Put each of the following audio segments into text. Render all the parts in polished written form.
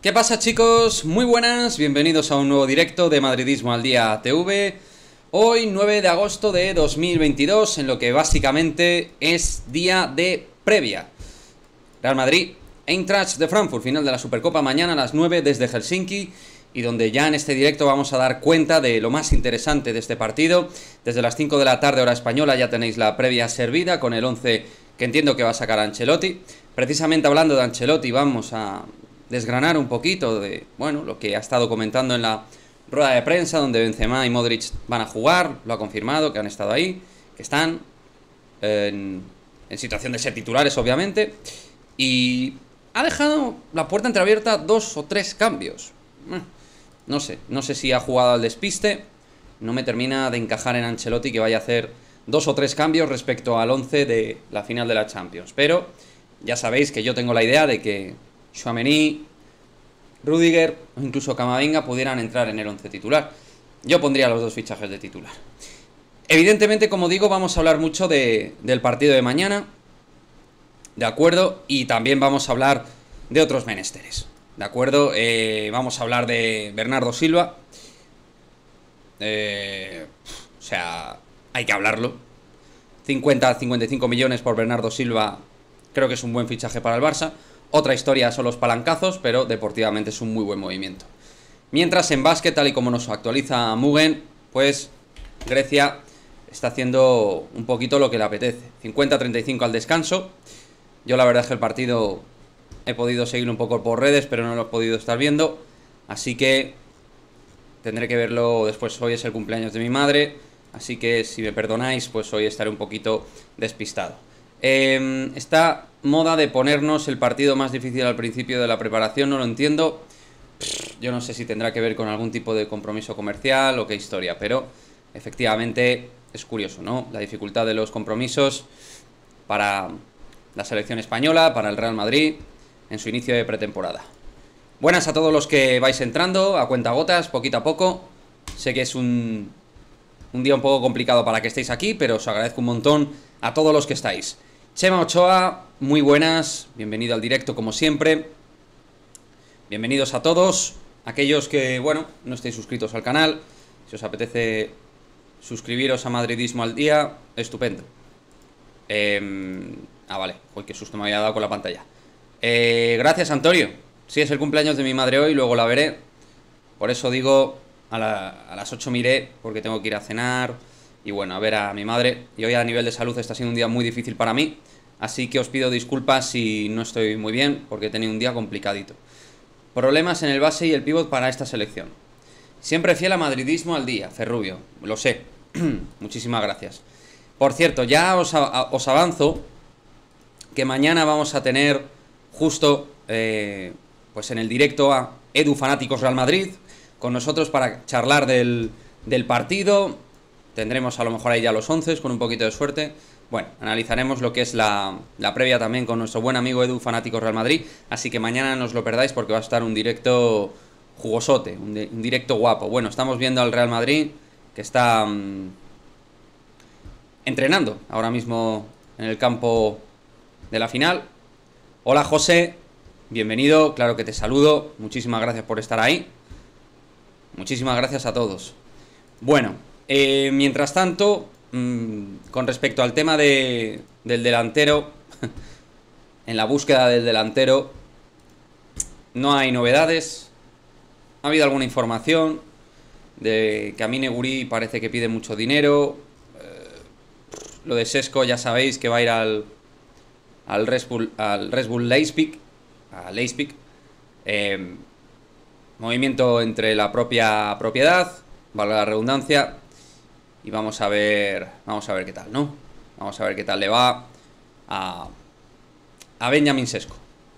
¿Qué pasa, chicos? Muy buenas, bienvenidos a un nuevo directo de Madridismo al Día TV. Hoy 9 de agosto de 2022, en lo que básicamente es día de previa. Real Madrid, Eintracht de Frankfurt, final de la Supercopa mañana a las 9 desde Helsinki, y donde ya en este directo vamos a dar cuenta de lo más interesante de este partido. Desde las 5 de la tarde hora española ya tenéis la previa servida con el 11 que entiendo que va a sacar Ancelotti. Precisamente hablando de Ancelotti, vamos a desgranar un poquito de, bueno, lo que ha estado comentando en la rueda de prensa, donde Benzema y Modric van a jugar. Lo ha confirmado, que han estado ahí, que están en situación de ser titulares, obviamente. Y ha dejado la puerta entreabierta a 2 o 3 cambios. No sé si ha jugado al despiste. No me termina de encajar en Ancelotti que vaya a hacer 2 o 3 cambios respecto al 11 de la final de la Champions. Pero ya sabéis que yo tengo la idea de que Tchouaméni, Rudiger o incluso Camavinga pudieran entrar en el 11 titular. Yo pondría los 2 fichajes de titular. Evidentemente, como digo, vamos a hablar mucho del partido de mañana, ¿de acuerdo? Y también vamos a hablar de otros menesteres, ¿de acuerdo? Vamos a hablar de Bernardo Silva. O sea, hay que hablarlo. 50-55 millones por Bernardo Silva, creo que es un buen fichaje para el Barça. Otra historia son los palancazos, pero deportivamente es un muy buen movimiento. Mientras en básquet, tal y como nos actualiza Mugen, pues Grecia está haciendo un poquito lo que le apetece. 50-35 al descanso. Yo la verdad es que el partido he podido seguirlo un poco por redes, pero no lo he podido estar viendo. Así que tendré que verlo después. Hoy es el cumpleaños de mi madre, así que si me perdonáis, pues hoy estaré un poquito despistado. Esta moda de ponernos el partido más difícil al principio de la preparación no lo entiendo. Yo no sé si tendrá que ver con algún tipo de compromiso comercial o qué historia, pero efectivamente es curioso, ¿no? La dificultad de los compromisos para la selección española, para el Real Madrid en su inicio de pretemporada. Buenas a todos los que vais entrando a cuentagotas, poquito a poco. Sé que es un día un poco complicado para que estéis aquí, pero os agradezco un montón a todos los que estáis. Chema Ochoa, muy buenas, bienvenido al directo como siempre. Bienvenidos a todos, aquellos que, bueno, no estéis suscritos al canal. Si os apetece suscribiros a Madridismo al Día, estupendo. Vale, uy, qué susto me había dado con la pantalla. Gracias, Antonio. Sí, es el cumpleaños de mi madre hoy, luego la veré. Por eso digo, a las 8 miré, porque tengo que ir a cenar y bueno, a ver a mi madre. Y hoy a nivel de salud está siendo un día muy difícil para mí, así que os pido disculpas si no estoy muy bien, porque he tenido un día complicadito. Problemas en el base y el pívot para esta selección. Siempre fiel a Madridismo al Día, Ferrubio, lo sé. Muchísimas gracias. Por cierto, ya os avanzo que mañana vamos a tener justo pues en el directo a Edu Fanáticos Real Madrid con nosotros para charlar del partido. Tendremos a lo mejor ahí ya los 11 con un poquito de suerte. Bueno, analizaremos lo que es la previa también con nuestro buen amigo Edu Fanáticos Real Madrid. Así que mañana no os lo perdáis porque va a estar un directo jugosote, un directo guapo. Bueno, estamos viendo al Real Madrid que está entrenando ahora mismo en el campo de la final. Hola José, bienvenido, claro que te saludo. Muchísimas gracias por estar ahí. Muchísimas gracias a todos. Bueno, mientras tanto, con respecto al tema del delantero, en la búsqueda del delantero, no hay novedades. Ha habido alguna información de que a mí Neguri parece que pide mucho dinero. Lo de Sesco ya sabéis que va a ir al Red Bull Leipzig, a Leipzig. Movimiento entre la propia propiedad, valga la redundancia, y vamos a ver qué tal, ¿no? Vamos a ver qué tal le va a Benjamín Sesco.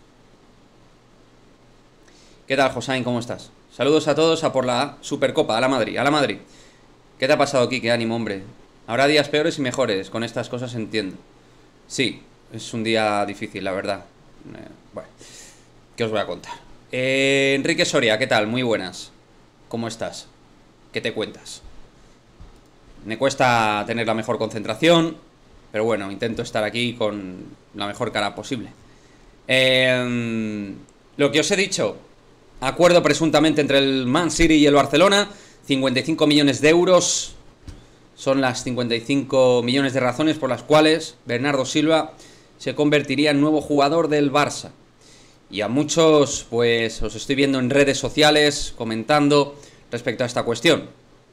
¿Qué tal, Josain? ¿Cómo estás? Saludos a todos a por la Supercopa, a la Madrid, a la Madrid. ¿Qué te ha pasado aquí? Qué ánimo, hombre. Habrá días peores y mejores, con estas cosas entiendo. Sí, es un día difícil, la verdad. Bueno, ¿qué os voy a contar? Enrique Soria, ¿qué tal? Muy buenas. ¿Cómo estás? ¿Qué te cuentas? Me cuesta tener la mejor concentración, pero bueno, intento estar aquí con la mejor cara posible. Lo que os he dicho, Acuerdo presuntamente entre el Man City y el Barcelona. 55 millones de euros. Son las 55 millones de razones por las cuales Bernardo Silva se convertiría en nuevo jugador del Barça. Y a muchos, pues, os estoy viendo en redes sociales comentando respecto a esta cuestión.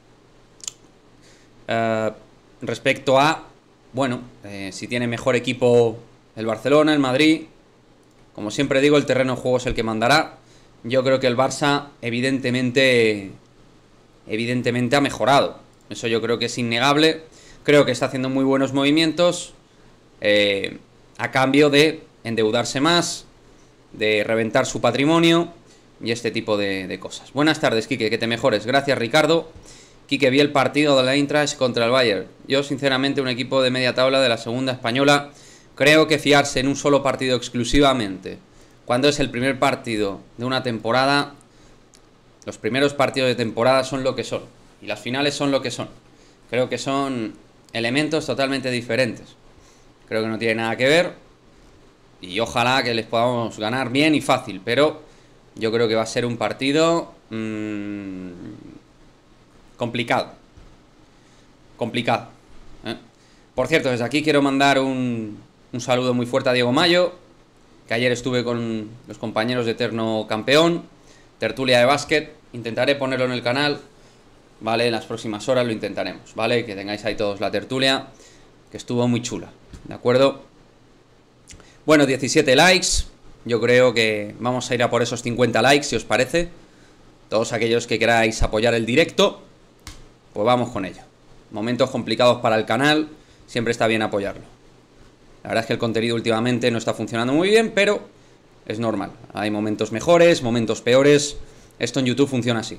Respecto a, bueno, si tiene mejor equipo el Barcelona, el Madrid. Como siempre digo, el terreno de juego es el que mandará. Yo creo que el Barça, evidentemente ha mejorado. Eso yo creo que es innegable. Creo que está haciendo muy buenos movimientos a cambio de endeudarse más, de reventar su patrimonio y este tipo de cosas. Buenas tardes, Quique, que te mejores. Gracias, Ricardo. Quique, vi el partido de la Eintracht contra el Bayern. Yo, sinceramente, un equipo de media tabla de la segunda española, creo que fiarse en un solo partido exclusivamente, cuando es el primer partido de una temporada, los primeros partidos de temporada son lo que son, y las finales son lo que son. Creo que son elementos totalmente diferentes. Creo que no tiene nada que ver, y ojalá que les podamos ganar bien y fácil, pero yo creo que va a ser un partido complicado. Por cierto, desde aquí quiero mandar un saludo muy fuerte a Diego Mayo, que ayer estuve con los compañeros de Eterno Campeón, tertulia de básquet. Intentaré ponerlo en el canal, ¿vale? En las próximas horas lo intentaremos, ¿vale? Que tengáis ahí todos la tertulia, que estuvo muy chula, ¿de acuerdo? Bueno, 17 likes. Yo creo que vamos a ir a por esos 50 likes, si os parece. Todos aquellos que queráis apoyar el directo, pues vamos con ello. Momentos complicados para el canal, siempre está bien apoyarlo. La verdad es que el contenido últimamente no está funcionando muy bien, pero es normal. Hay momentos mejores, momentos peores. Esto en YouTube funciona así.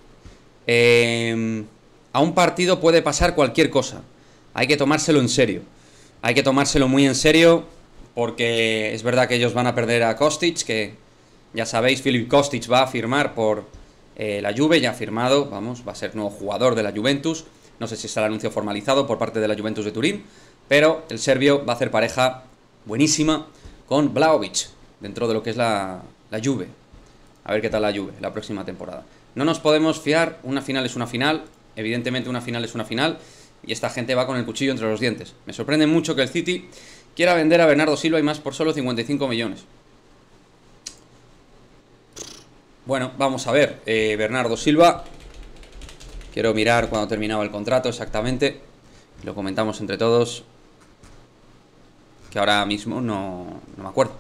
A un partido puede pasar cualquier cosa. Hay que tomárselo en serio. Hay que tomárselo muy en serio, porque es verdad que ellos van a perder a Kostic, que ya sabéis, Filip Kostic va a firmar por la Juve, ya ha firmado, vamos, va a ser nuevo jugador de la Juventus. No sé si está el anuncio formalizado por parte de la Juventus de Turín, pero el serbio va a hacer pareja buenísima con Vlahovic dentro de lo que es la Juve. A ver qué tal la Juve la próxima temporada. No nos podemos fiar, una final es una final, evidentemente una final es una final, y esta gente va con el cuchillo entre los dientes. Me sorprende mucho que el City quiera vender a Bernardo Silva y más por solo 55 millones. Bueno, vamos a ver, Bernardo Silva, quiero mirar cuando terminaba el contrato exactamente, lo comentamos entre todos, que ahora mismo no me acuerdo.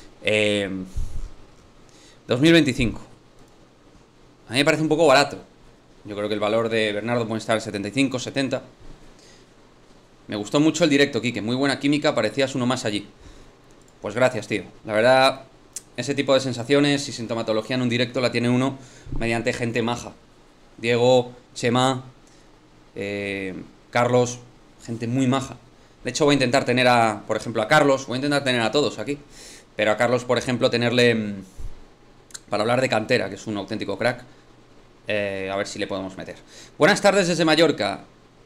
2025. A mí me parece un poco barato. Yo creo que el valor de Bernardo puede estar en 75, 70. Me gustó mucho el directo, Quique, muy buena química, parecías uno más allí. Pues gracias, tío. La verdad, ese tipo de sensaciones y sintomatología en un directo la tiene uno mediante gente maja. Diego, Chema, Carlos, gente muy maja. De hecho voy a intentar tener por ejemplo a Carlos, voy a intentar tener a todos aquí, pero a Carlos, por ejemplo, tenerle para hablar de cantera, que es un auténtico crack. A ver si le podemos meter. Buenas tardes desde Mallorca.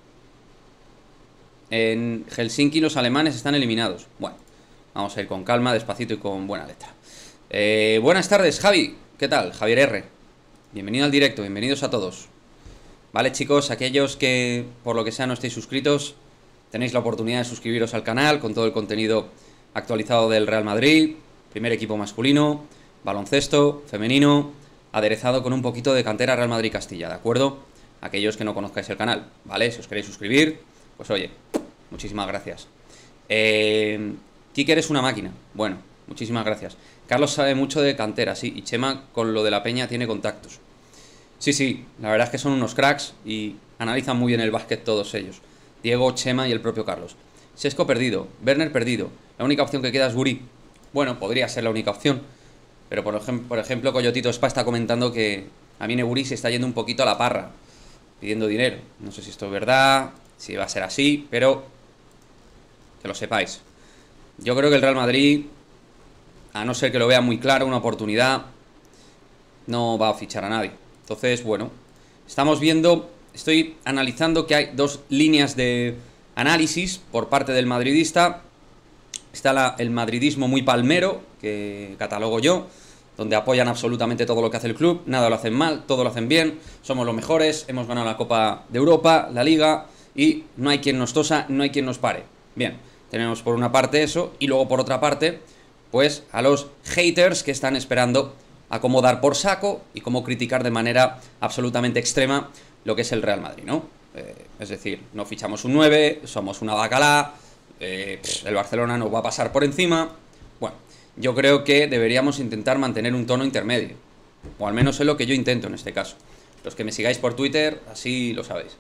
En Helsinki los alemanes están eliminados. Bueno, vamos a ir con calma, despacito y con buena letra. Buenas tardes, Javi. ¿Qué tal? Javier R. Bienvenido al directo, bienvenidos a todos. Vale, chicos, aquellos que por lo que sea no estéis suscritos, tenéis la oportunidad de suscribiros al canal con todo el contenido actualizado del Real Madrid, primer equipo masculino, baloncesto, femenino, aderezado con un poquito de cantera Real Madrid Castilla, ¿de acuerdo? Aquellos que no conozcáis el canal, ¿vale? Si os queréis suscribir, pues oye, muchísimas gracias. Kike, eres una máquina. Bueno, muchísimas gracias. Carlos sabe mucho de cantera, sí, y Chema con lo de la peña tiene contactos. Sí, la verdad es que son unos cracks y analizan muy bien el básquet todos ellos. Diego, Chema y el propio Carlos. Sesco perdido, Werner perdido. La única opción que queda es Guri. Bueno, podría ser la única opción. Pero por ejemplo, Coyotito Spa está comentando que a mí Guri se está yendo un poquito a la parra, pidiendo dinero. No sé si esto es verdad, si va a ser así, pero que lo sepáis. Yo creo que el Real Madrid, a no ser que lo vea muy claro, una oportunidad, no va a fichar a nadie. Entonces, bueno, estamos viendo, estoy analizando que hay dos líneas de análisis por parte del madridista. Está el madridismo muy palmero, que catalogo yo, donde apoyan absolutamente todo lo que hace el club, nada lo hacen mal, todo lo hacen bien, somos los mejores, hemos ganado la Copa de Europa, la Liga, y no hay quien nos tosa, no hay quien nos pare. Bien, tenemos por una parte eso, y luego por otra parte, pues a los haters que están esperando a cómo dar por saco y cómo criticar de manera absolutamente extrema lo que es el Real Madrid, ¿no? Es decir, no fichamos un 9, somos una bacalá, el Barcelona nos va a pasar por encima. Bueno, yo creo que deberíamos intentar mantener un tono intermedio, o al menos es lo que yo intento en este caso. Los que me sigáis por Twitter, así lo sabéis.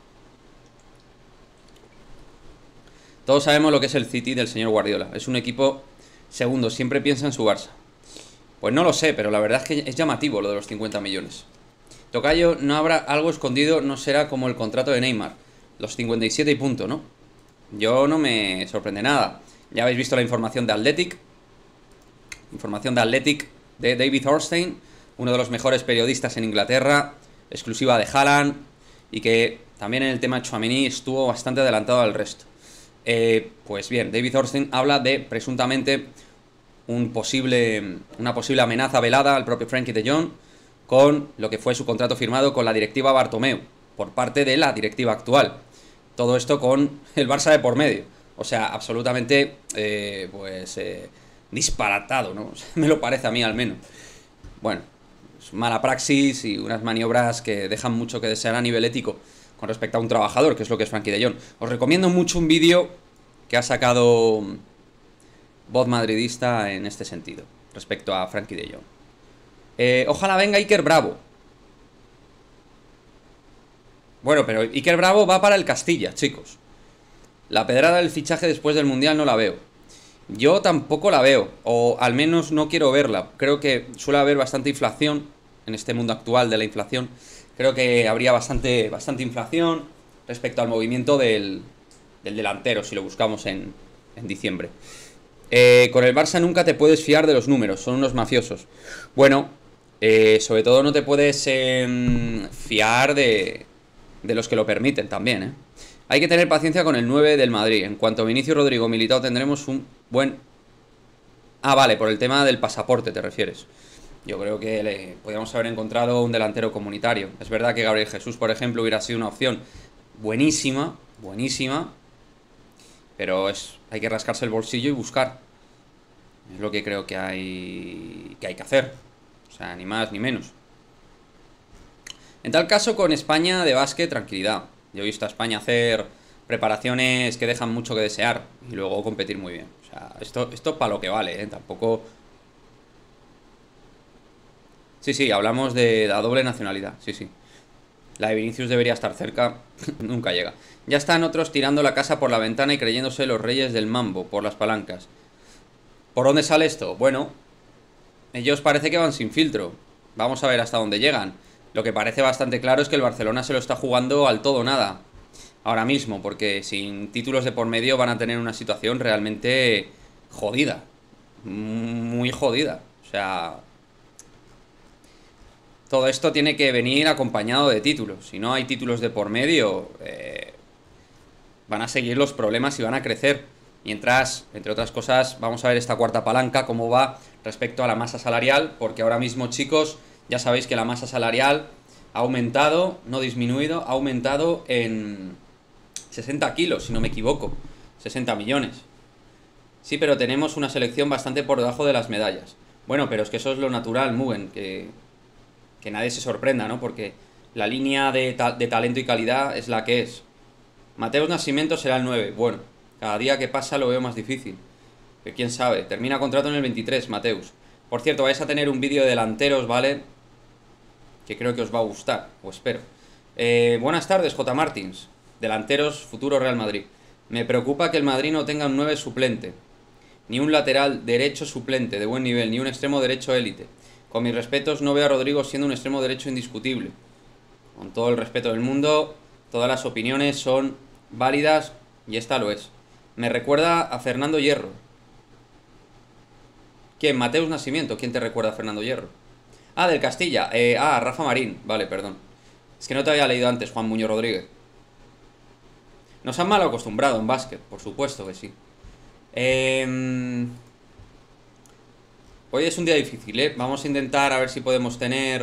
Todos sabemos lo que es el City del señor Guardiola. Es un equipo segundo, siempre piensa en su Barça. Pues no lo sé, pero la verdad es que es llamativo lo de los 50 millones. Tocayo, no habrá algo escondido, no será como el contrato de Neymar. Los 57 y punto, ¿no? Yo no me sorprende nada. Ya habéis visto la información de Athletic. Información de Athletic de David Ornstein, uno de los mejores periodistas en Inglaterra, exclusiva de Haaland, y que también en el tema Tchouaméni estuvo bastante adelantado al resto. Pues bien, David Ornstein habla de presuntamente una posible amenaza velada al propio Frenkie de Jong con lo que fue su contrato firmado con la directiva Bartomeu, por parte de la directiva actual. Todo esto con el Barça de por medio. O sea, absolutamente, disparatado, ¿no? Me lo parece a mí al menos. Bueno, es mala praxis y unas maniobras que dejan mucho que desear a nivel ético con respecto a un trabajador, que es lo que es Frenkie de Jong. Os recomiendo mucho un vídeo que ha sacado Voz Madridista en este sentido, respecto a Frenkie de Jong. Ojalá venga Iker Bravo. Bueno, pero Iker Bravo va para el Castilla, chicos. La pedrada del fichaje después del Mundial no la veo. Yo tampoco la veo, o al menos no quiero verla. Creo que suele haber bastante inflación en este mundo actual de la inflación. Creo que habría bastante inflación respecto al movimiento del delantero, si lo buscamos en diciembre. Con el Barça nunca te puedes fiar de los números, son unos mafiosos. Bueno, sobre todo no te puedes fiar de los que lo permiten también, ¿eh? Hay que tener paciencia con el 9 del Madrid. En cuanto a Vinicius, Rodrigo, Militao, tendremos un buen... Ah, vale, por el tema del pasaporte te refieres. Yo creo que podríamos haber encontrado un delantero comunitario. Es verdad que Gabriel Jesús, por ejemplo, hubiera sido una opción buenísima, buenísima, pero hay que rascarse el bolsillo y buscar. Es lo que creo que hay que hacer. O sea, ni más ni menos. En tal caso, con España de básquet, tranquilidad. Yo he visto a España hacer preparaciones que dejan mucho que desear y luego competir muy bien. O sea, esto para lo que vale, ¿eh? Tampoco... Sí, hablamos de la doble nacionalidad, sí. La de Vinicius debería estar cerca, nunca llega. Ya están otros tirando la casa por la ventana y creyéndose los reyes del mambo por las palancas. ¿Por dónde sale esto? Bueno, ellos parece que van sin filtro. Vamos a ver hasta dónde llegan. Lo que parece bastante claro es que el Barcelona se lo está jugando al todo o nada ahora mismo, porque sin títulos de por medio van a tener una situación realmente jodida. Muy jodida. O sea... Todo esto tiene que venir acompañado de títulos. Si no hay títulos de por medio, van a seguir los problemas y van a crecer. Mientras, entre otras cosas, vamos a ver esta cuarta palanca, cómo va respecto a la masa salarial, porque ahora mismo, chicos, ya sabéis que la masa salarial ha aumentado, no disminuido, ha aumentado en 60 kilos, si no me equivoco, 60 millones. Sí, pero tenemos una selección bastante por debajo de las medallas. Bueno, pero es que eso es lo natural, Mugen, que nadie se sorprenda, ¿no? Porque la línea de talento y calidad es la que es. Mateus Nascimento será el 9. Bueno, cada día que pasa lo veo más difícil. Que quién sabe. Termina contrato en el 23, Mateus. Por cierto, vais a tener un vídeo de delanteros, ¿vale? Que creo que os va a gustar, o espero. Buenas tardes, J. Martins. Delanteros, futuro Real Madrid. Me preocupa que el Madrid no tenga un 9 suplente. Ni un lateral derecho suplente de buen nivel, ni un extremo derecho élite. Con mis respetos, no veo a Rodrigo siendo un extremo derecho indiscutible. Con todo el respeto del mundo, todas las opiniones son válidas y esta lo es. Me recuerda a Fernando Hierro. ¿Quién? Mateus Nascimento. ¿Quién te recuerda a Fernando Hierro? Ah, del Castilla. Rafa Marín. Vale, perdón. Es que no te había leído antes, Juan Muñoz Rodríguez. Nos han mal acostumbrado en básquet, por supuesto que sí. Hoy es un día difícil, ¿eh? Vamos a intentar a ver si podemos tener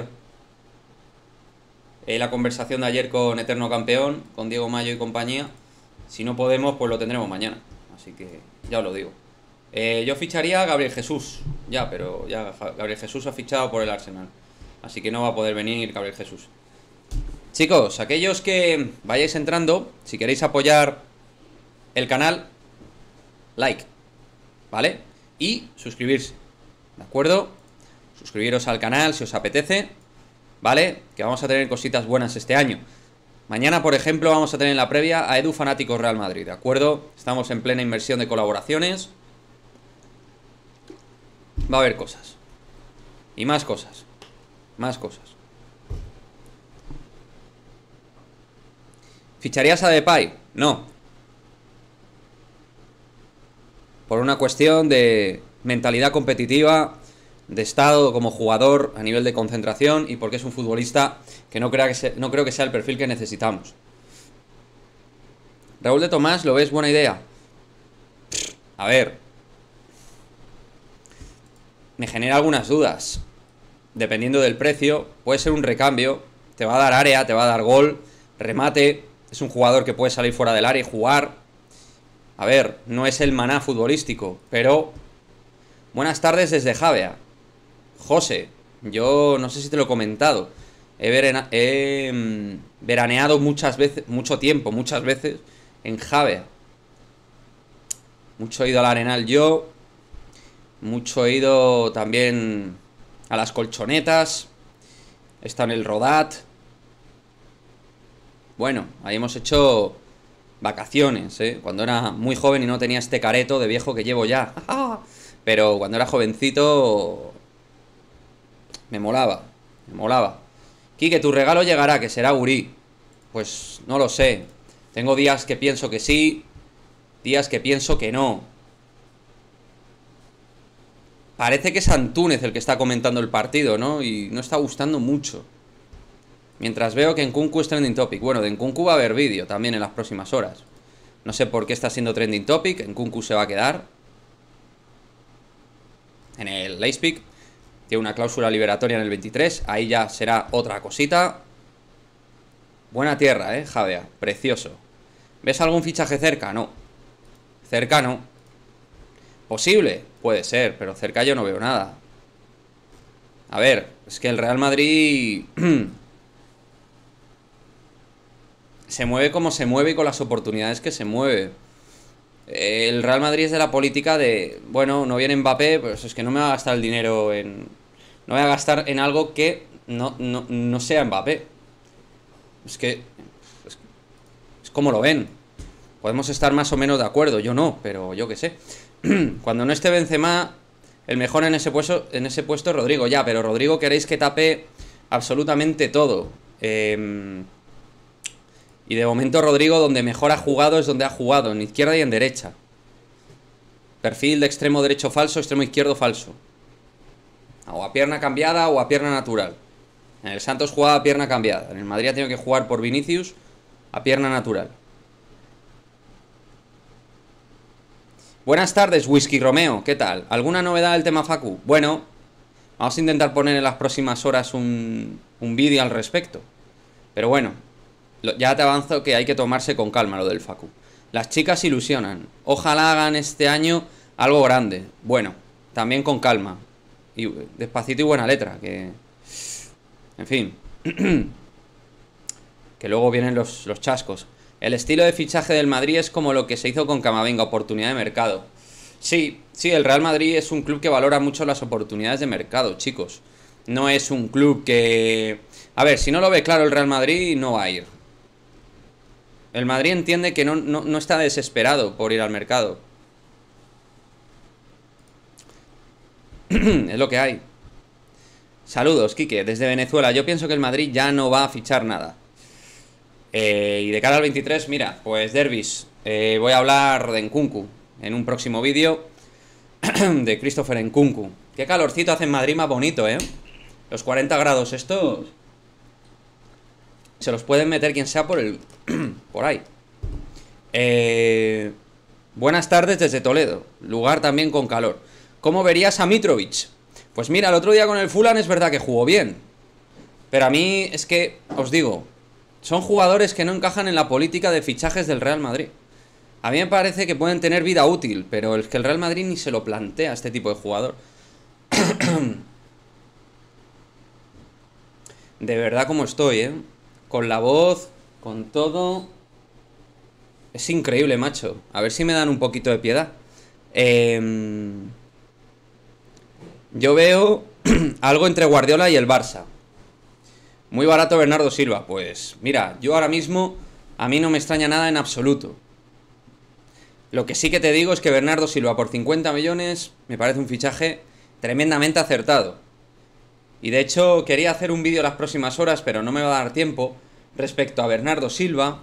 la conversación de ayer con Eterno Campeón, con Diego Mayo y compañía. Si no podemos, pues lo tendremos mañana. Así que ya os lo digo. Yo ficharía a Gabriel Jesús. Ya, pero ya Gabriel Jesús ha fichado por el Arsenal. Así que no va a poder venir Gabriel Jesús. Chicos, aquellos que vayáis entrando, si queréis apoyar el canal, like, ¿vale? Y suscribirse, ¿de acuerdo? Suscribiros al canal si os apetece, ¿vale? Que vamos a tener cositas buenas este año. Mañana, por ejemplo, vamos a tener en la previa a Edu Fanáticos Real Madrid, ¿de acuerdo? Estamos en plena inversión de colaboraciones. Va a haber cosas. Y más cosas. Más cosas. ¿Ficharías a Depay? No. Por una cuestión de mentalidad competitiva, de estado como jugador a nivel de concentración y porque es un futbolista que no creo que sea el perfil que necesitamos. Raúl de Tomás, ¿lo ves buena idea? A ver, me genera algunas dudas. Dependiendo del precio, puede ser un recambio, te va a dar área, te va a dar gol, remate, es un jugador que puede salir fuera del área y jugar. A ver, no es el maná futbolístico, pero... Buenas tardes desde Javea. José, yo no sé si te lo he comentado. He veraneado muchas veces, muchas veces en Javea. Mucho he ido al Arenal yo. Mucho he ido también a las Colchonetas. He estado en el Rodat. Bueno, ahí hemos hecho vacaciones, ¿eh? Cuando era muy joven y no tenía este careto de viejo que llevo ya. Pero cuando era jovencito me molaba, me molaba. Quique, tu regalo llegará, que será Uri. Pues no lo sé. Tengo días que pienso que sí, días que pienso que no. Parece que es Antúnez el que está comentando el partido, ¿no? Y no está gustando mucho. Mientras veo que Nkunku es trending topic. Bueno, de Nkunku va a haber vídeo también en las próximas horas. No sé por qué está siendo trending topic. Nkunku se va a quedar en el Leipzig. Tiene una cláusula liberatoria en el 23. Ahí ya será otra cosita. Buena tierra, Javea. Precioso. ¿Ves algún fichaje cerca? No. Cerca no. ¿Posible? Puede ser, pero cerca yo no veo nada. A ver, es que el Real Madrid se mueve como se mueve y con las oportunidades que se mueve. El Real Madrid es de la política de, bueno, no viene Mbappé, pues es que no me va a gastar el dinero en... No voy a gastar en algo que no sea Mbappé. Es que... Es como lo ven. Podemos estar más o menos de acuerdo, yo no, pero yo qué sé. Cuando no esté Benzema, el mejor en ese puesto es Rodrigo. Ya, pero Rodrigo queréis que tape absolutamente todo. Y de momento Rodrigo donde mejor ha jugado es donde ha jugado, en izquierda y en derecha. Perfil de extremo derecho falso, extremo izquierdo falso. O a pierna cambiada o a pierna natural. En el Santos jugaba a pierna cambiada. En el Madrid ha tenido que jugar por Vinicius a pierna natural. Buenas tardes, Whisky Romeo, ¿qué tal? ¿Alguna novedad del tema Facu? Bueno, vamos a intentar poner en las próximas horas un vídeo al respecto. Pero bueno, ya te avanzo que hay que tomarse con calma lo del Facu. Las chicas ilusionan. Ojalá hagan este año algo grande. Bueno, también con calma. Y despacito y buena letra, que... En fin. Que luego vienen los chascos. El estilo de fichaje del Madrid es como lo que se hizo con Camavinga, oportunidad de mercado. Sí, el Real Madrid es un club que valora mucho las oportunidades de mercado, chicos. No es un club que... A ver, si no lo ve claro el Real Madrid, no va a ir. El Madrid entiende que no está desesperado por ir al mercado. Es lo que hay. Saludos, Quique, desde Venezuela. Yo pienso que el Madrid ya no va a fichar nada. Y de cara al 23, mira, pues derbis. Voy a hablar de Nkunku en un próximo vídeo. De Christopher Nkunku. Qué calorcito hace en Madrid más bonito, Los 40 grados estos se los pueden meter quien sea por el... por ahí. Buenas tardes desde Toledo. Lugar también con calor. ¿Cómo verías a Mitrovic? Pues mira, el otro día con el Fulham es verdad que jugó bien. Pero a mí es que, os digo, son jugadores que no encajan en la política de fichajes del Real Madrid. A mí me parece que pueden tener vida útil, pero es que el Real Madrid ni se lo plantea a este tipo de jugador. De verdad como estoy, ¿eh? Con la voz, con todo... Es increíble, macho. A ver si me dan un poquito de piedad. Yo veo algo entre Guardiola y el Barça. Muy barato Bernardo Silva. Pues mira, yo ahora mismo a mí no me extraña nada en absoluto. Lo que sí que te digo es que Bernardo Silva por 50 millones me parece un fichaje tremendamente acertado. Y de hecho quería hacer un vídeo las próximas horas, pero no me va a dar tiempo, respecto a Bernardo Silva.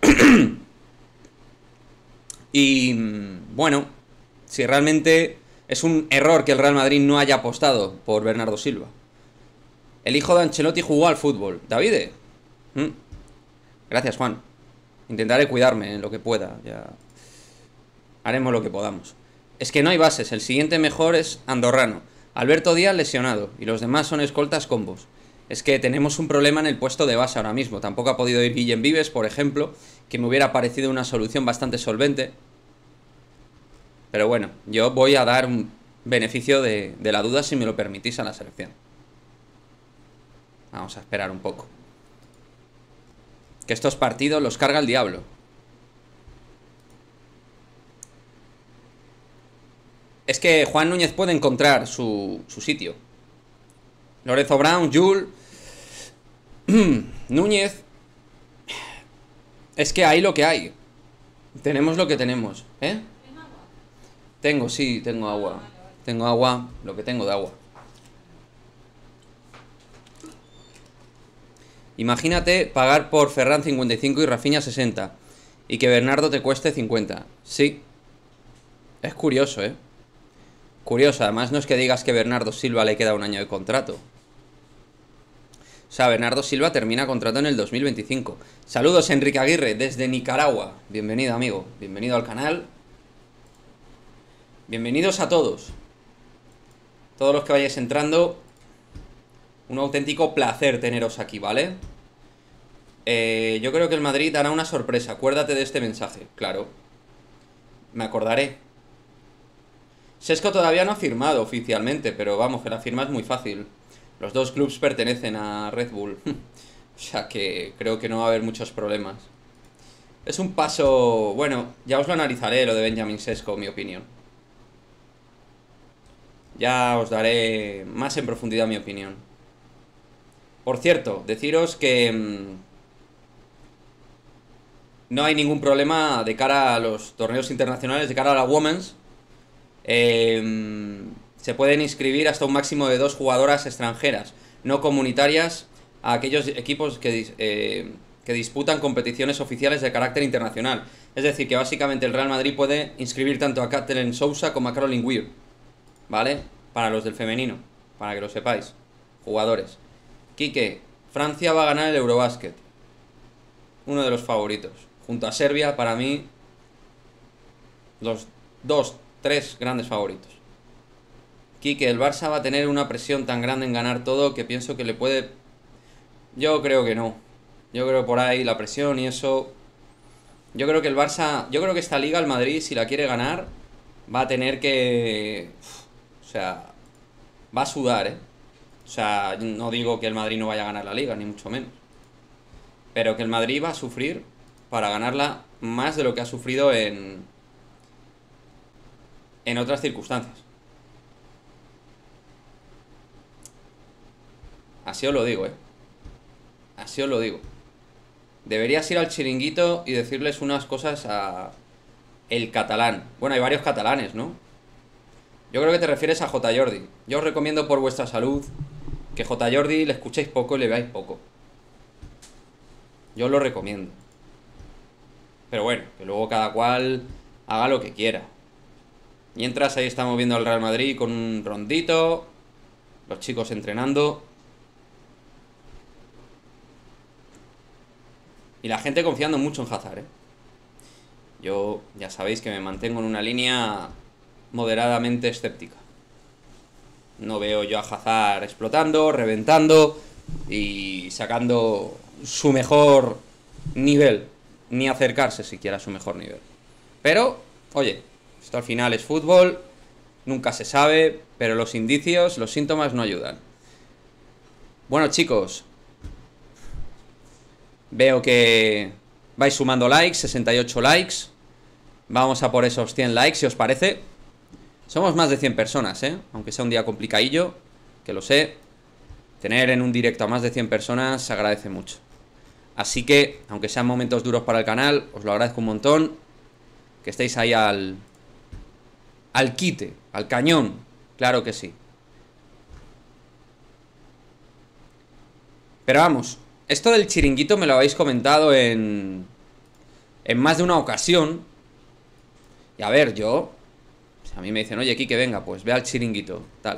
Y bueno, si realmente es un error que el Real Madrid no haya apostado por Bernardo Silva. El hijo de Ancelotti jugó al fútbol. ¿Davide? Gracias, Juan. Intentaré cuidarme en lo que pueda. Ya haremos lo que podamos. Es que no hay bases. El siguiente mejor es andorrano. Alberto Díaz lesionado. Y los demás son escoltas combos. Es que tenemos un problema en el puesto de base ahora mismo. Tampoco ha podido ir Guillem Vives, por ejemplo, que me hubiera parecido una solución bastante solvente. Pero bueno, yo voy a dar un beneficio de la duda, si me lo permitís, a la selección. Vamos a esperar un poco. Que estos partidos los carga el diablo. Es que Juan Núñez puede encontrar su sitio. Lorenzo Brown, Jul, Núñez. Es que hay lo que hay. Tenemos lo que tenemos, ¿eh? Tengo, sí, tengo agua. Tengo agua, lo que tengo de agua. Imagínate pagar por Ferran 55 y Rafinha 60 y que Bernardo te cueste 50. Sí. Es curioso, ¿eh? Curioso, además no es que digas que Bernardo Silva le queda un año de contrato. O sea, Bernardo Silva termina contrato en el 2025. Saludos, Enrique Aguirre, desde Nicaragua. Bienvenido, amigo. Bienvenido al canal. Bienvenidos a todos. Todos los que vayáis entrando. Un auténtico placer teneros aquí, ¿vale? Yo creo que el Madrid hará una sorpresa. Acuérdate de este mensaje, claro. Me acordaré. Sesco todavía no ha firmado oficialmente, pero vamos, que la firma es muy fácil. Los dos clubes pertenecen a Red Bull. O sea que creo que no va a haber muchos problemas. Es un paso... Bueno, ya os lo analizaré, lo de Benjamin Sesco, mi opinión. Ya os daré más en profundidad mi opinión. Por cierto, deciros que no hay ningún problema de cara a los torneos internacionales, de cara a la Women's. Se pueden inscribir hasta un máximo de 2 jugadoras extranjeras, no comunitarias, a aquellos equipos que disputan competiciones oficiales de carácter internacional. Es decir, que básicamente el Real Madrid puede inscribir tanto a Kathleen Sousa como a Caroline Weir, ¿vale? Para los del femenino, para que lo sepáis, jugadores. Quique, Francia va a ganar el Eurobasket. Uno de los favoritos. Junto a Serbia, para mí, los 2-3 grandes favoritos. Quique, el Barça va a tener una presión tan grande en ganar todo que pienso que le puede... Yo creo que no. Yo creo por ahí la presión y eso... Yo creo que el Barça... Yo creo que esta liga, el Madrid, si la quiere ganar, va a tener que... O sea... Va a sudar, ¿eh? O sea, no digo que el Madrid no vaya a ganar la liga, ni mucho menos. Pero que el Madrid va a sufrir para ganarla más de lo que ha sufrido en otras circunstancias. Así os lo digo, ¿eh? Así os lo digo. Deberías ir al chiringuito y decirles unas cosas a el catalán. Bueno, hay varios catalanes, ¿no? Yo creo que te refieres a J. Jordi. Yo os recomiendo por vuestra salud que J. Jordi le escuchéis poco y le veáis poco. Yo os lo recomiendo. Pero bueno, que luego cada cual haga lo que quiera. Mientras ahí estamos viendo al Real Madrid con un rondito, los chicos entrenando y la gente confiando mucho en Hazard, ¿eh? Yo ya sabéis que me mantengo en una línea moderadamente escéptica. No veo yo a Hazard explotando, reventando y sacando su mejor nivel. Ni acercarse siquiera a su mejor nivel. Pero, oye, esto al final es fútbol, nunca se sabe, pero los indicios, los síntomas no ayudan. Bueno, chicos, veo que vais sumando likes, 68 likes. Vamos a por esos 100 likes, si os parece. Somos más de 100 personas, aunque sea un día complicadillo, que lo sé. Tener en un directo a más de 100 personas se agradece mucho. Así que, aunque sean momentos duros para el canal, os lo agradezco un montón. Que estéis ahí al quite, al cañón. Claro que sí. Pero vamos, esto del chiringuito me lo habéis comentado en más de una ocasión. Y a ver, yo... a mí me dicen, oye, Quique, venga, pues ve al chiringuito, tal.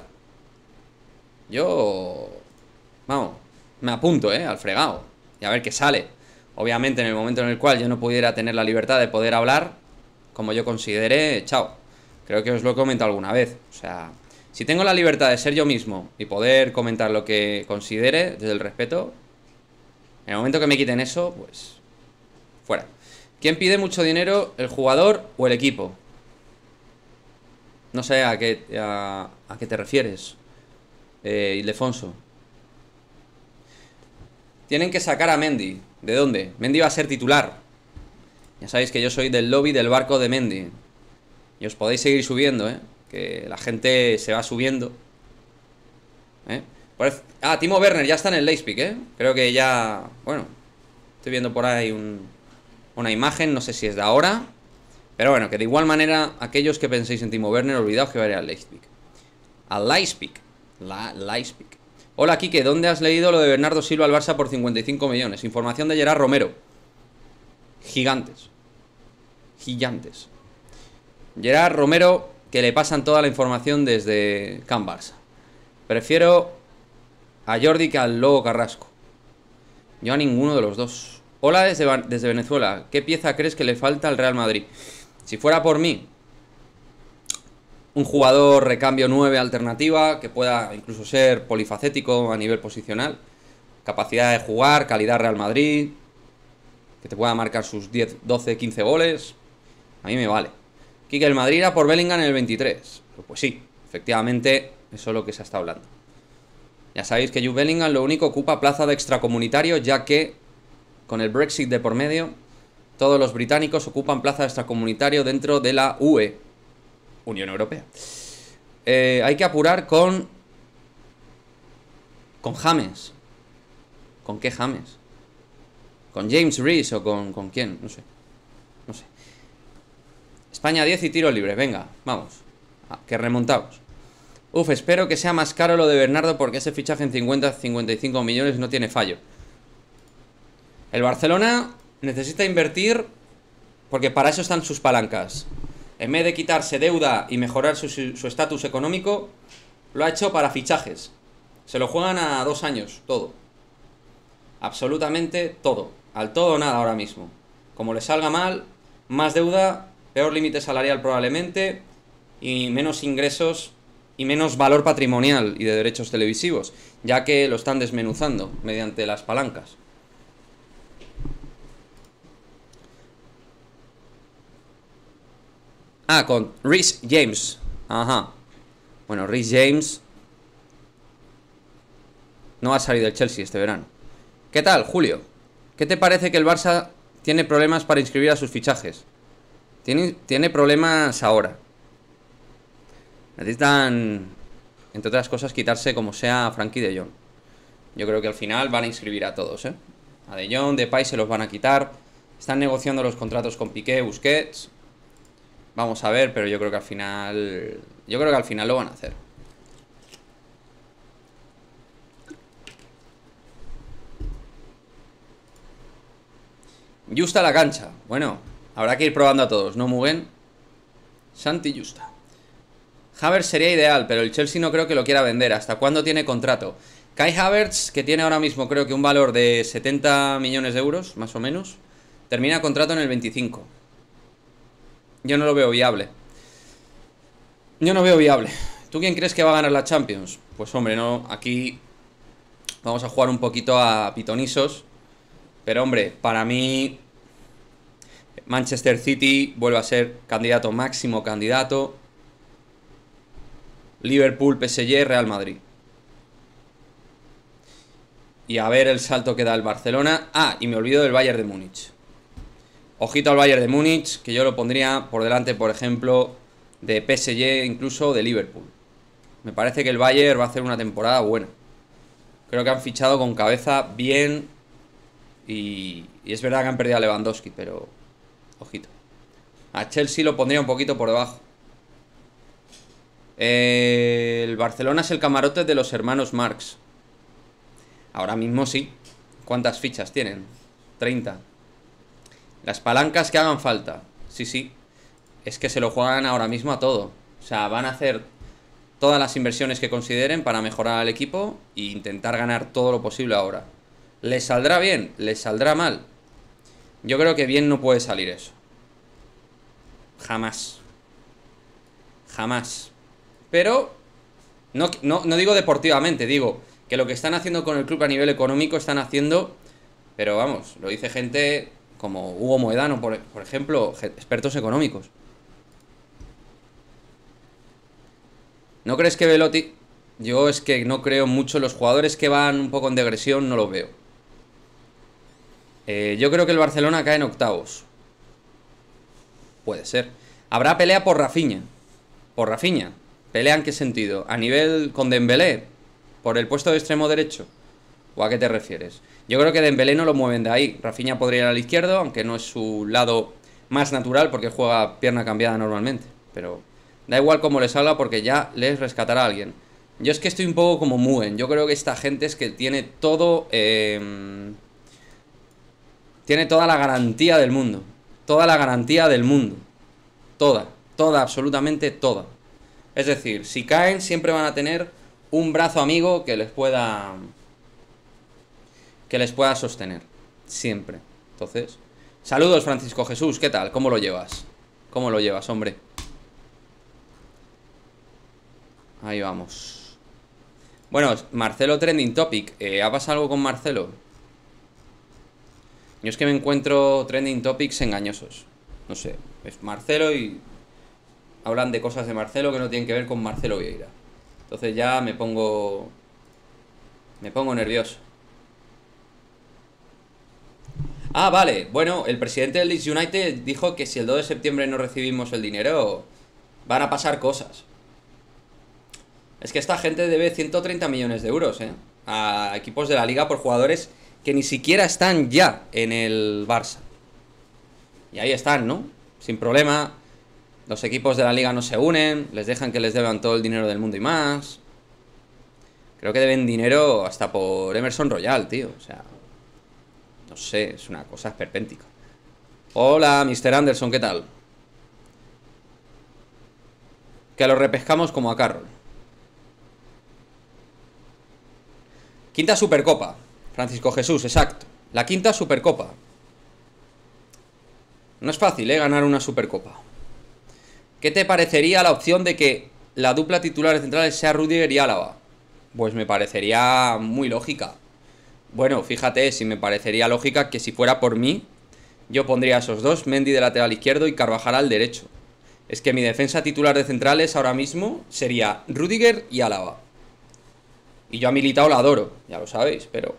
Yo... vamos, me apunto, al fregado. Y a ver qué sale. Obviamente, en el momento en el cual yo no pudiera tener la libertad de poder hablar, como yo considere, chao. Creo que os lo he comentado alguna vez. O sea, si tengo la libertad de ser yo mismo y poder comentar lo que considere, desde el respeto, en el momento que me quiten eso, pues... fuera. ¿Quién pide mucho dinero, el jugador o el equipo? No sé a qué te refieres, Ildefonso. Tienen que sacar a Mendy. ¿De dónde? Mendy va a ser titular. Ya sabéis que yo soy del lobby del barco de Mendy. Y os podéis seguir subiendo, que la gente se va subiendo. Timo Werner ya está en el Leipzig, Creo que ya... bueno, estoy viendo por ahí una imagen, no sé si es de ahora. Pero bueno, que de igual manera, aquellos que penséis en Timo Werner, olvidaos que va a ir al Leipzig. Al Leipzig. Leipzig. Hola, Quique, ¿dónde has leído lo de Bernardo Silva al Barça por 55 millones? Información de Gerard Romero. Gigantes. Gigantes. Gerard Romero, que le pasan toda la información desde Can Barça. Prefiero a Jordi que al Lobo Carrasco. Yo a ninguno de los dos. Hola desde Venezuela. ¿Qué pieza crees que le falta al Real Madrid? Si fuera por mí, un jugador recambio 9 alternativa, que pueda incluso ser polifacético a nivel posicional, capacidad de jugar, calidad Real Madrid, que te pueda marcar sus 10, 12, 15 goles, a mí me vale. Quique, el Madrid irá por Bellingham en el 23. Pues sí, efectivamente, eso es lo que se está hablando. Ya sabéis que Jude Bellingham lo único ocupa plaza de extracomunitario, ya que con el Brexit de por medio, todos los británicos ocupan plaza de extracomunitario dentro de la UE, Unión Europea. Hay que apurar con James. ¿Con qué James? ¿Con James Reese o con quién? No sé. No sé. España 10 y tiro libre. Venga, vamos. Que remontamos. Uf, espero que sea más caro lo de Bernardo, porque ese fichaje en 50-55 millones no tiene fallo. El Barcelona necesita invertir, porque para eso están sus palancas. En vez de quitarse deuda y mejorar su estatus económico, lo ha hecho para fichajes. Se lo juegan a 2 años, todo. Absolutamente todo. Al todo o nada ahora mismo. Como le salga mal, más deuda, peor límite salarial probablemente, y menos ingresos y menos valor patrimonial y de derechos televisivos, ya que lo están desmenuzando mediante las palancas. Con Reece James. Ajá. Bueno, Reece James no va a salir del Chelsea este verano. ¿Qué tal, Julio? ¿Qué te parece que el Barça tiene problemas para inscribir a sus fichajes? Tiene problemas ahora. Necesitan, entre otras cosas, quitarse como sea a Frenkie de Jong. Yo creo que al final van a inscribir a todos, A De Jong, Depay se los van a quitar. Están negociando los contratos con Piqué, Busquets. Vamos a ver, pero yo creo que al final... yo creo que al final lo van a hacer. Justa la cancha. Bueno, habrá que ir probando a todos, ¿no, Mugen? Santi Justa. Havertz sería ideal, pero el Chelsea no creo que lo quiera vender. ¿Hasta cuándo tiene contrato? Kai Havertz, que tiene ahora mismo creo que un valor de 70 millones de euros, más o menos, termina contrato en el 25. Yo no lo veo viable. Yo no veo viable ¿Tú quién crees que va a ganar la Champions? Pues hombre, no, aquí vamos a jugar un poquito a pitonisos. Pero hombre, para mí Manchester City vuelve a ser candidato, máximo candidato. Liverpool, PSG, Real Madrid. Y a ver el salto que da el Barcelona. Ah, y me olvido del Bayern de Múnich. Ojito al Bayern de Múnich, que yo lo pondría por delante, por ejemplo, de PSG, incluso de Liverpool. Me parece que el Bayern va a hacer una temporada buena. Creo que han fichado con cabeza bien. Y es verdad que han perdido a Lewandowski, pero ojito. A Chelsea lo pondría un poquito por debajo. El Barcelona es el camarote de los hermanos Marx. Ahora mismo sí. ¿Cuántas fichas tienen? 30. Las palancas que hagan falta. Sí, sí. Es que se lo juegan ahora mismo a todo. O sea, van a hacer todas las inversiones que consideren para mejorar al equipo e intentar ganar todo lo posible ahora. ¿Les saldrá bien? ¿Les saldrá mal? Yo creo que bien no puede salir eso. Jamás. Jamás. Pero no digo deportivamente, digo que lo que están haciendo con el club a nivel económico están haciendo, pero vamos, lo dice gente como Hugo Moedano, por ejemplo, expertos económicos. ¿No crees que Belotti? Yo es que no creo mucho. Los jugadores que van un poco en degresión no los veo. Yo creo que el Barcelona cae en octavos. Puede ser. Habrá pelea por Rafinha. Por Rafinha. ¿Pelea en qué sentido? ¿A nivel con Dembélé? ¿Por el puesto de extremo derecho? ¿O a qué te refieres? Yo creo que Dembélé no lo mueven de ahí. Rafinha podría ir al izquierdo, aunque no es su lado más natural porque juega pierna cambiada normalmente. Pero da igual cómo le salga porque ya les rescatará a alguien. Yo es que estoy un poco como Muen. Yo creo que esta gente es que tiene todo... tiene toda la garantía del mundo. Toda la garantía del mundo. Toda. Toda, absolutamente toda. Es decir, si caen siempre van a tener un brazo amigo que les pueda sostener. Siempre. Entonces, saludos Francisco Jesús, ¿qué tal? ¿Cómo lo llevas? ¿Cómo lo llevas, hombre? Ahí vamos. Bueno, Marcelo Trending Topic. ¿Ha pasado algo con Marcelo? Yo es que me encuentro Trending Topics engañosos. No sé, es Marcelo y hablan de cosas de Marcelo que no tienen que ver con Marcelo Vieira. Entonces ya me pongo nervioso. Ah, vale. Bueno, el presidente del Leeds United dijo que si el 2 de septiembre no recibimos el dinero, van a pasar cosas. Es que esta gente debe 130 millones de euros, a equipos de la liga por jugadores que ni siquiera están ya en el Barça. Y ahí están, ¿no? Sin problema. Los equipos de la liga no se unen, les dejan que les deban todo el dinero del mundo y más. Creo que deben dinero hasta por Emerson Royal, tío. O sea, no sé, es una cosa esperpéntica. Hola, Mr. Anderson, ¿qué tal? Que lo repescamos como a Carroll. Quinta Supercopa. Francisco Jesús, exacto. La quinta Supercopa. No es fácil, ganar una Supercopa. ¿Qué te parecería la opción de que la dupla titular de centrales sea Rüdiger y Álava? Pues me parecería muy lógica. Bueno, fíjate, si me parecería lógica que si fuera por mí, yo pondría a esos dos, Mendy de lateral izquierdo y Carvajal al derecho. Es que mi defensa titular de centrales ahora mismo sería Rüdiger y Álava. Y yo a Militao la adoro, ya lo sabéis, pero...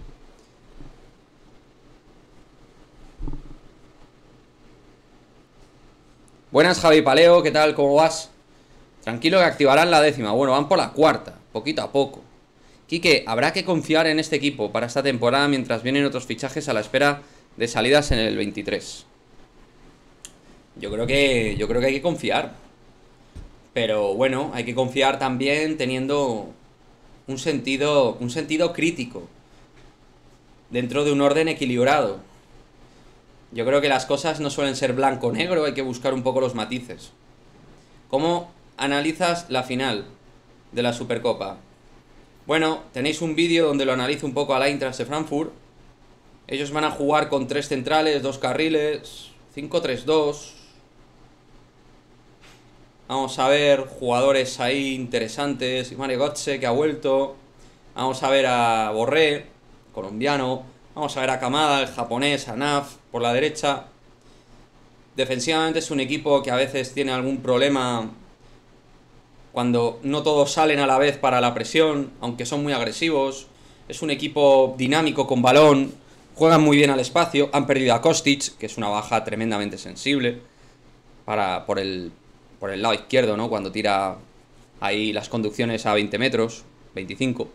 Buenas, Javi Paleo, ¿qué tal? ¿Cómo vas? Tranquilo que activarán la décima. Bueno, van por la cuarta, poquito a poco. Quique, habrá que confiar en este equipo para esta temporada mientras vienen otros fichajes a la espera de salidas en el 23. Yo creo que hay que confiar. Pero bueno, hay que confiar también teniendo un sentido crítico dentro de un orden equilibrado. Yo creo que las cosas no suelen ser blanco-negro, hay que buscar un poco los matices. ¿Cómo analizas la final de la Supercopa? Bueno, tenéis un vídeo donde lo analizo un poco al Eintracht de Frankfurt. Ellos van a jugar con 3 centrales, 2 carriles, 5-3-2. Vamos a ver jugadores ahí interesantes. Mario Götze, que ha vuelto. Vamos a ver a Borré, colombiano. Vamos a ver a Kamada, el japonés, a Naf, por la derecha. Defensivamente es un equipo que a veces tiene algún problema cuando no todos salen a la vez para la presión, aunque son muy agresivos. Es un equipo dinámico con balón, juegan muy bien al espacio. Han perdido a Kostic, que es una baja tremendamente sensible por el lado izquierdo, ¿no? Cuando tira ahí las conducciones a 20 metros, 25.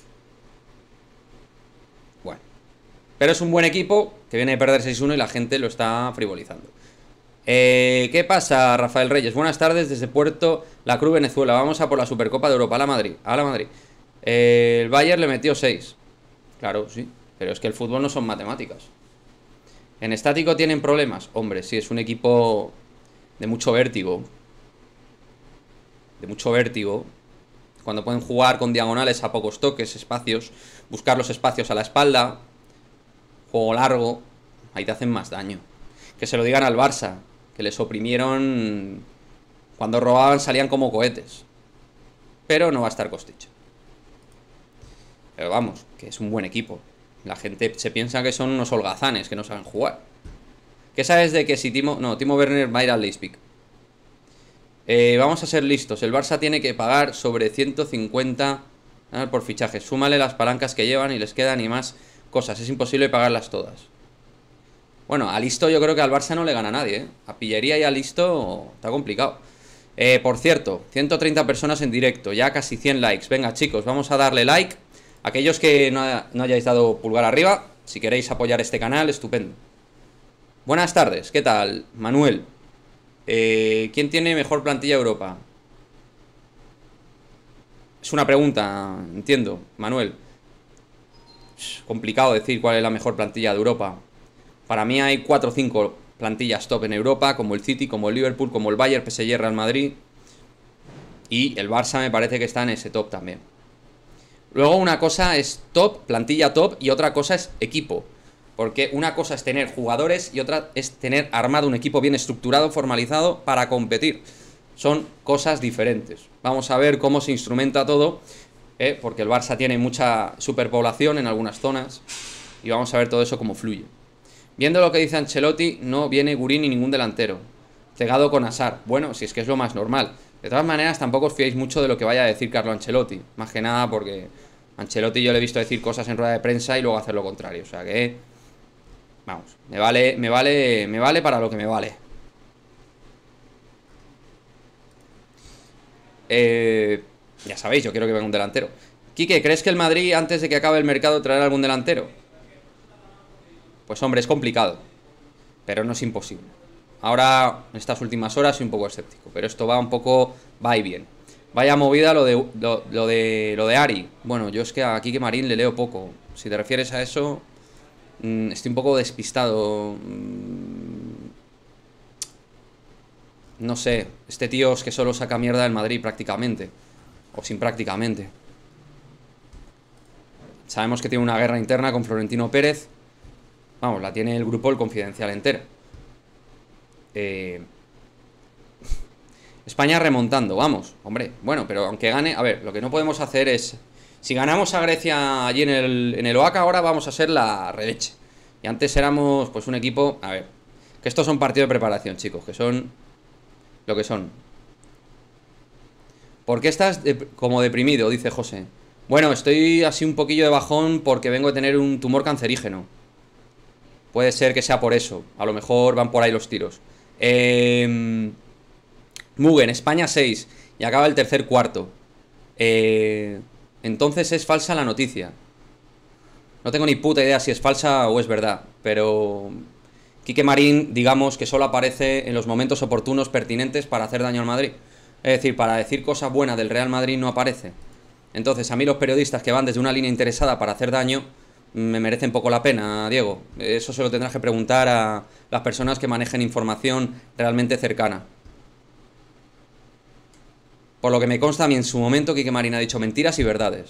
Bueno, pero es un buen equipo que viene de perder 6-1 y la gente lo está frivolizando. ¿Qué pasa, Rafael Reyes? Buenas tardes desde Puerto La Cruz, Venezuela. Vamos a por la Supercopa de Europa. A la Madrid. A la Madrid. El Bayern le metió 6. Claro, sí. Pero es que el fútbol no son matemáticas. ¿En estático tienen problemas? Hombre, sí, es un equipo de mucho vértigo. De mucho vértigo. Cuando pueden jugar con diagonales a pocos toques, espacios. Buscar los espacios a la espalda. Juego largo. Ahí te hacen más daño. Que se lo digan al Barça. Que les oprimieron. Cuando robaban salían como cohetes. Pero no va a estar Kostic. Pero vamos, que es un buen equipo. La gente se piensa que son unos holgazanes que no saben jugar. ¿Qué sabes de que si Timo Werner va a ir al Leipzig? Vamos a ser listos. El Barça tiene que pagar sobre 150 por fichajes. Súmale las palancas que llevan y les quedan y más cosas. Es imposible pagarlas todas. Bueno, a Listo yo creo que al Barça no le gana nadie, ¿eh? A Pillería y a Listo está complicado. Por cierto, 130 personas en directo, ya casi 100 likes. Venga, chicos, vamos a darle like. Aquellos que no hayáis dado pulgar arriba, si queréis apoyar este canal, estupendo. Buenas tardes, ¿qué tal? Manuel. ¿Quién tiene mejor plantilla de Europa? Es una pregunta, entiendo, Manuel. Es complicado decir cuál es la mejor plantilla de Europa. Para mí hay 4 o 5 plantillas top en Europa, como el City, como el Liverpool, como el Bayern, PSG, Real Madrid. Y el Barça me parece que está en ese top también. Luego una cosa es top, plantilla top, y otra cosa es equipo. Porque una cosa es tener jugadores y otra es tener armado un equipo bien estructurado, formalizado para competir. Son cosas diferentes. Vamos a ver cómo se instrumenta todo, porque el Barça tiene mucha superpoblación en algunas zonas. Y vamos a ver todo eso cómo fluye. Viendo lo que dice Ancelotti, no viene Gurí ni ningún delantero. Cegado con Hazard. Bueno, si es que es lo más normal. De todas maneras, tampoco os fiéis mucho de lo que vaya a decir Carlo Ancelotti. Más que nada porque Ancelotti yo le he visto decir cosas en rueda de prensa y luego hacer lo contrario. O sea que... Vamos, me vale para lo que me vale. Ya sabéis, yo quiero que venga un delantero. Quique, ¿crees que el Madrid antes de que acabe el mercado traerá algún delantero? Pues hombre, es complicado, pero no es imposible. Ahora, en estas últimas horas, soy un poco escéptico, pero esto va y viene. Vaya movida lo de Ari. Bueno, yo es que a Quique Marín le leo poco. Si te refieres a eso, estoy un poco despistado. No sé, este tío es que solo saca mierda del Madrid prácticamente. O sin prácticamente. Sabemos que tiene una guerra interna con Florentino Pérez. Vamos, la tiene el grupo El Confidencial entera. España remontando, vamos, hombre. Bueno, pero aunque gane, a ver, lo que no podemos hacer es... Si ganamos a Grecia allí en el Oaca, ahora vamos a ser la releche. Y antes éramos, pues, un equipo... A ver, que estos son partidos de preparación, chicos, que son lo que son. ¿Por qué estás como deprimido? Dice José. Bueno, estoy así un poquillo de bajón porque vengo de tener un tumor cancerígeno. Puede ser que sea por eso. A lo mejor van por ahí los tiros. Mugen, España 6. Y acaba el tercer cuarto. Entonces es falsa la noticia. No tengo ni puta idea si es falsa o es verdad. Pero Quique Marín, digamos que solo aparece en los momentos oportunos pertinentes para hacer daño al Madrid. Es decir, para decir cosas buenas del Real Madrid no aparece. Entonces a mí los periodistas que van desde una línea interesada para hacer daño me merecen poco la pena, Diego. Eso se lo tendrás que preguntar a las personas que manejen información realmente cercana. Por lo que me consta a mí en su momento, Quique Marín ha dicho mentiras y verdades.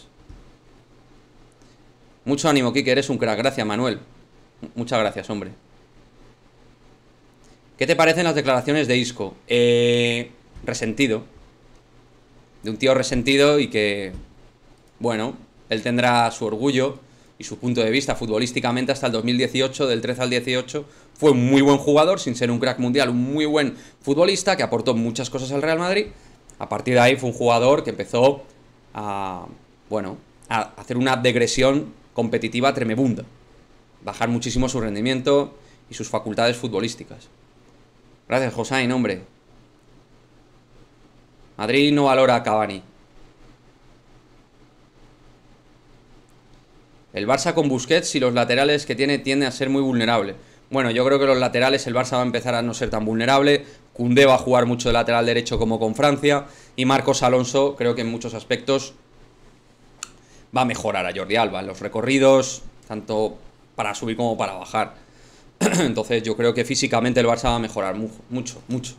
Mucho ánimo, Quique, eres un crack. Gracias, Manuel. Muchas gracias, hombre. ¿Qué te parecen las declaraciones de Isco? resentido. De un tío resentido y que, bueno, él tendrá su orgullo y su punto de vista futbolísticamente hasta el 2018, del 13 al 18. Fue un muy buen jugador, sin ser un crack mundial, un muy buen futbolista que aportó muchas cosas al Real Madrid. A partir de ahí fue un jugador que empezó a, bueno, a hacer una degresión competitiva tremenda. Bajar muchísimo su rendimiento y sus facultades futbolísticas. Gracias, Josain, hombre. Madrid no valora a Cavani. El Barça con Busquets y los laterales que tiende a ser muy vulnerable. Bueno, yo creo que los laterales el Barça va a empezar a no ser tan vulnerable. Koundé va a jugar mucho de lateral derecho como con Francia. Y Marcos Alonso creo que en muchos aspectos va a mejorar a Jordi Alba en los recorridos, tanto para subir como para bajar. Entonces yo creo que físicamente el Barça va a mejorar mucho, mucho.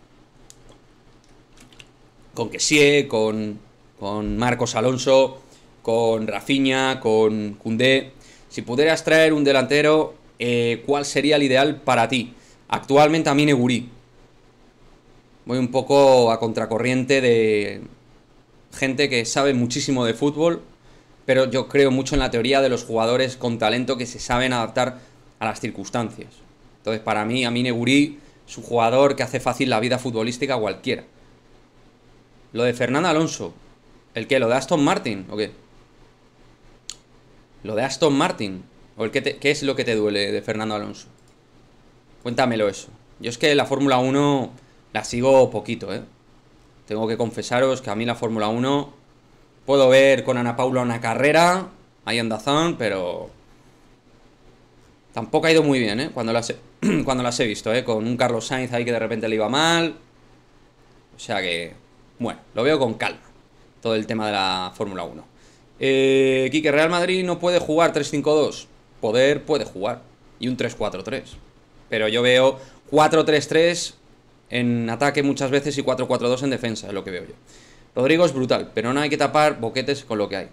Con Kessie, con Marcos Alonso, con Rafinha, con Koundé. Si pudieras traer un delantero, ¿cuál sería el ideal para ti? Actualmente a mí Neguri. Voy un poco a contracorriente de gente que sabe muchísimo de fútbol, pero yo creo mucho en la teoría de los jugadores con talento que se saben adaptar a las circunstancias. Entonces para mí, a mí Neguri es un jugador que hace fácil la vida futbolística a cualquiera. Lo de Fernando Alonso, ¿el qué? ¿Lo de Aston Martin o qué? ¿Lo de Aston Martin? ¿O qué es lo que te duele de Fernando Alonso? Cuéntamelo eso. Yo es que la Fórmula 1 la sigo poquito, ¿eh? Tengo que confesaros que a mí la Fórmula 1 puedo ver con Ana Paula una carrera ahí en DAZN, pero tampoco ha ido muy bien, ¿eh? Cuando las he visto, ¿eh? Con un Carlos Sainz ahí que de repente le iba mal. O sea que, bueno, lo veo con calma, todo el tema de la Fórmula 1. Quique, Real Madrid no puede jugar 3-5-2. Puede jugar. Y un 3-4-3. Pero yo veo 4-3-3 en ataque muchas veces y 4-4-2 en defensa, es lo que veo yo. Rodrigo es brutal, pero no hay que tapar boquetes con lo que hay.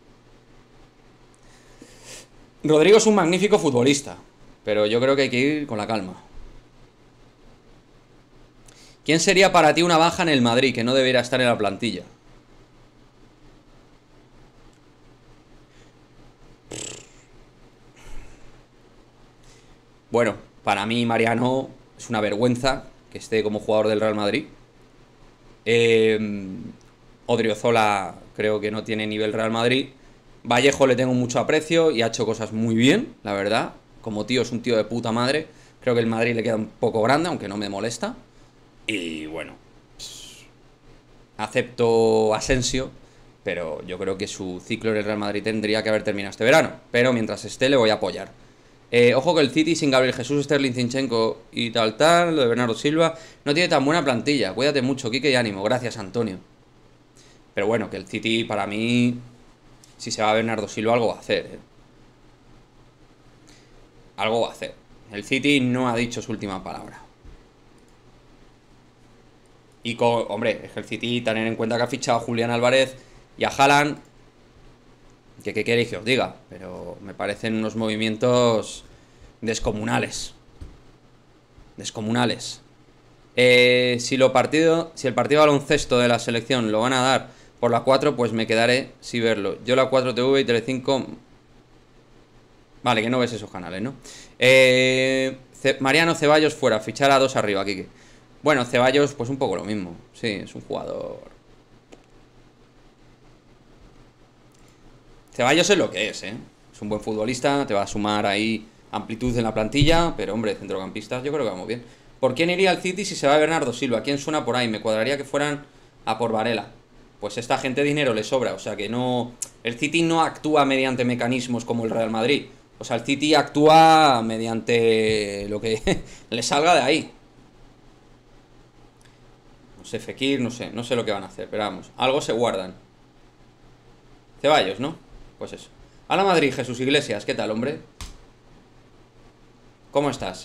Rodrigo es un magnífico futbolista, pero yo creo que hay que ir con la calma. ¿Quién sería para ti una baja en el Madrid que no debería estar en la plantilla? Bueno, para mí Mariano es una vergüenza que esté como jugador del Real Madrid. Odriozola creo que no tiene nivel Real Madrid. Vallejo le tengo mucho aprecio y ha hecho cosas muy bien, la verdad. Como tío es un tío de puta madre. Creo que el Madrid le queda un poco grande, aunque no me molesta. Y bueno, acepto Asensio, pero yo creo que su ciclo en el Real Madrid tendría que haber terminado este verano. Pero mientras esté le voy a apoyar. Ojo que el City sin Gabriel Jesús, Sterling, Zinchenko y tal, lo de Bernardo Silva, no tiene tan buena plantilla. Cuídate mucho, Quique, y ánimo. Gracias, Antonio. Pero bueno, que el City para mí, si se va a Bernardo Silva, algo va a hacer, ¿eh? Algo va a hacer. El City no ha dicho su última palabra. Y hombre, es que el City, tener en cuenta que ha fichado a Julián Álvarez y a Haaland, que qué queréis que os diga, pero me parecen unos movimientos descomunales. Descomunales. Si el partido de baloncesto de la selección lo van a dar por la 4, pues me quedaré sin verlo. Yo la 4TV y Telecinco... Vale, que no ves esos canales, ¿no? Mariano Ceballos fuera, fichar a 2 arriba, Kike. Bueno, Ceballos, pues un poco lo mismo. Sí, es un jugador... Ceballos es lo que es, ¿eh? Es un buen futbolista, te va a sumar ahí amplitud en la plantilla, pero hombre, centrocampistas yo creo que vamos bien. ¿Por quién iría al City si se va Bernardo Silva? ¿Quién suena por ahí? Me cuadraría que fueran a por Varela. Pues esta gente dinero le sobra, o sea que no... El City no actúa mediante mecanismos como el Real Madrid. O sea, el City actúa mediante lo que le salga de ahí. No sé, Fekir, no sé lo que van a hacer, pero vamos, algo se guardan. Ceballos, ¿no? Pues eso. Hola Madrid, Jesús Iglesias, ¿qué tal, hombre? ¿Cómo estás?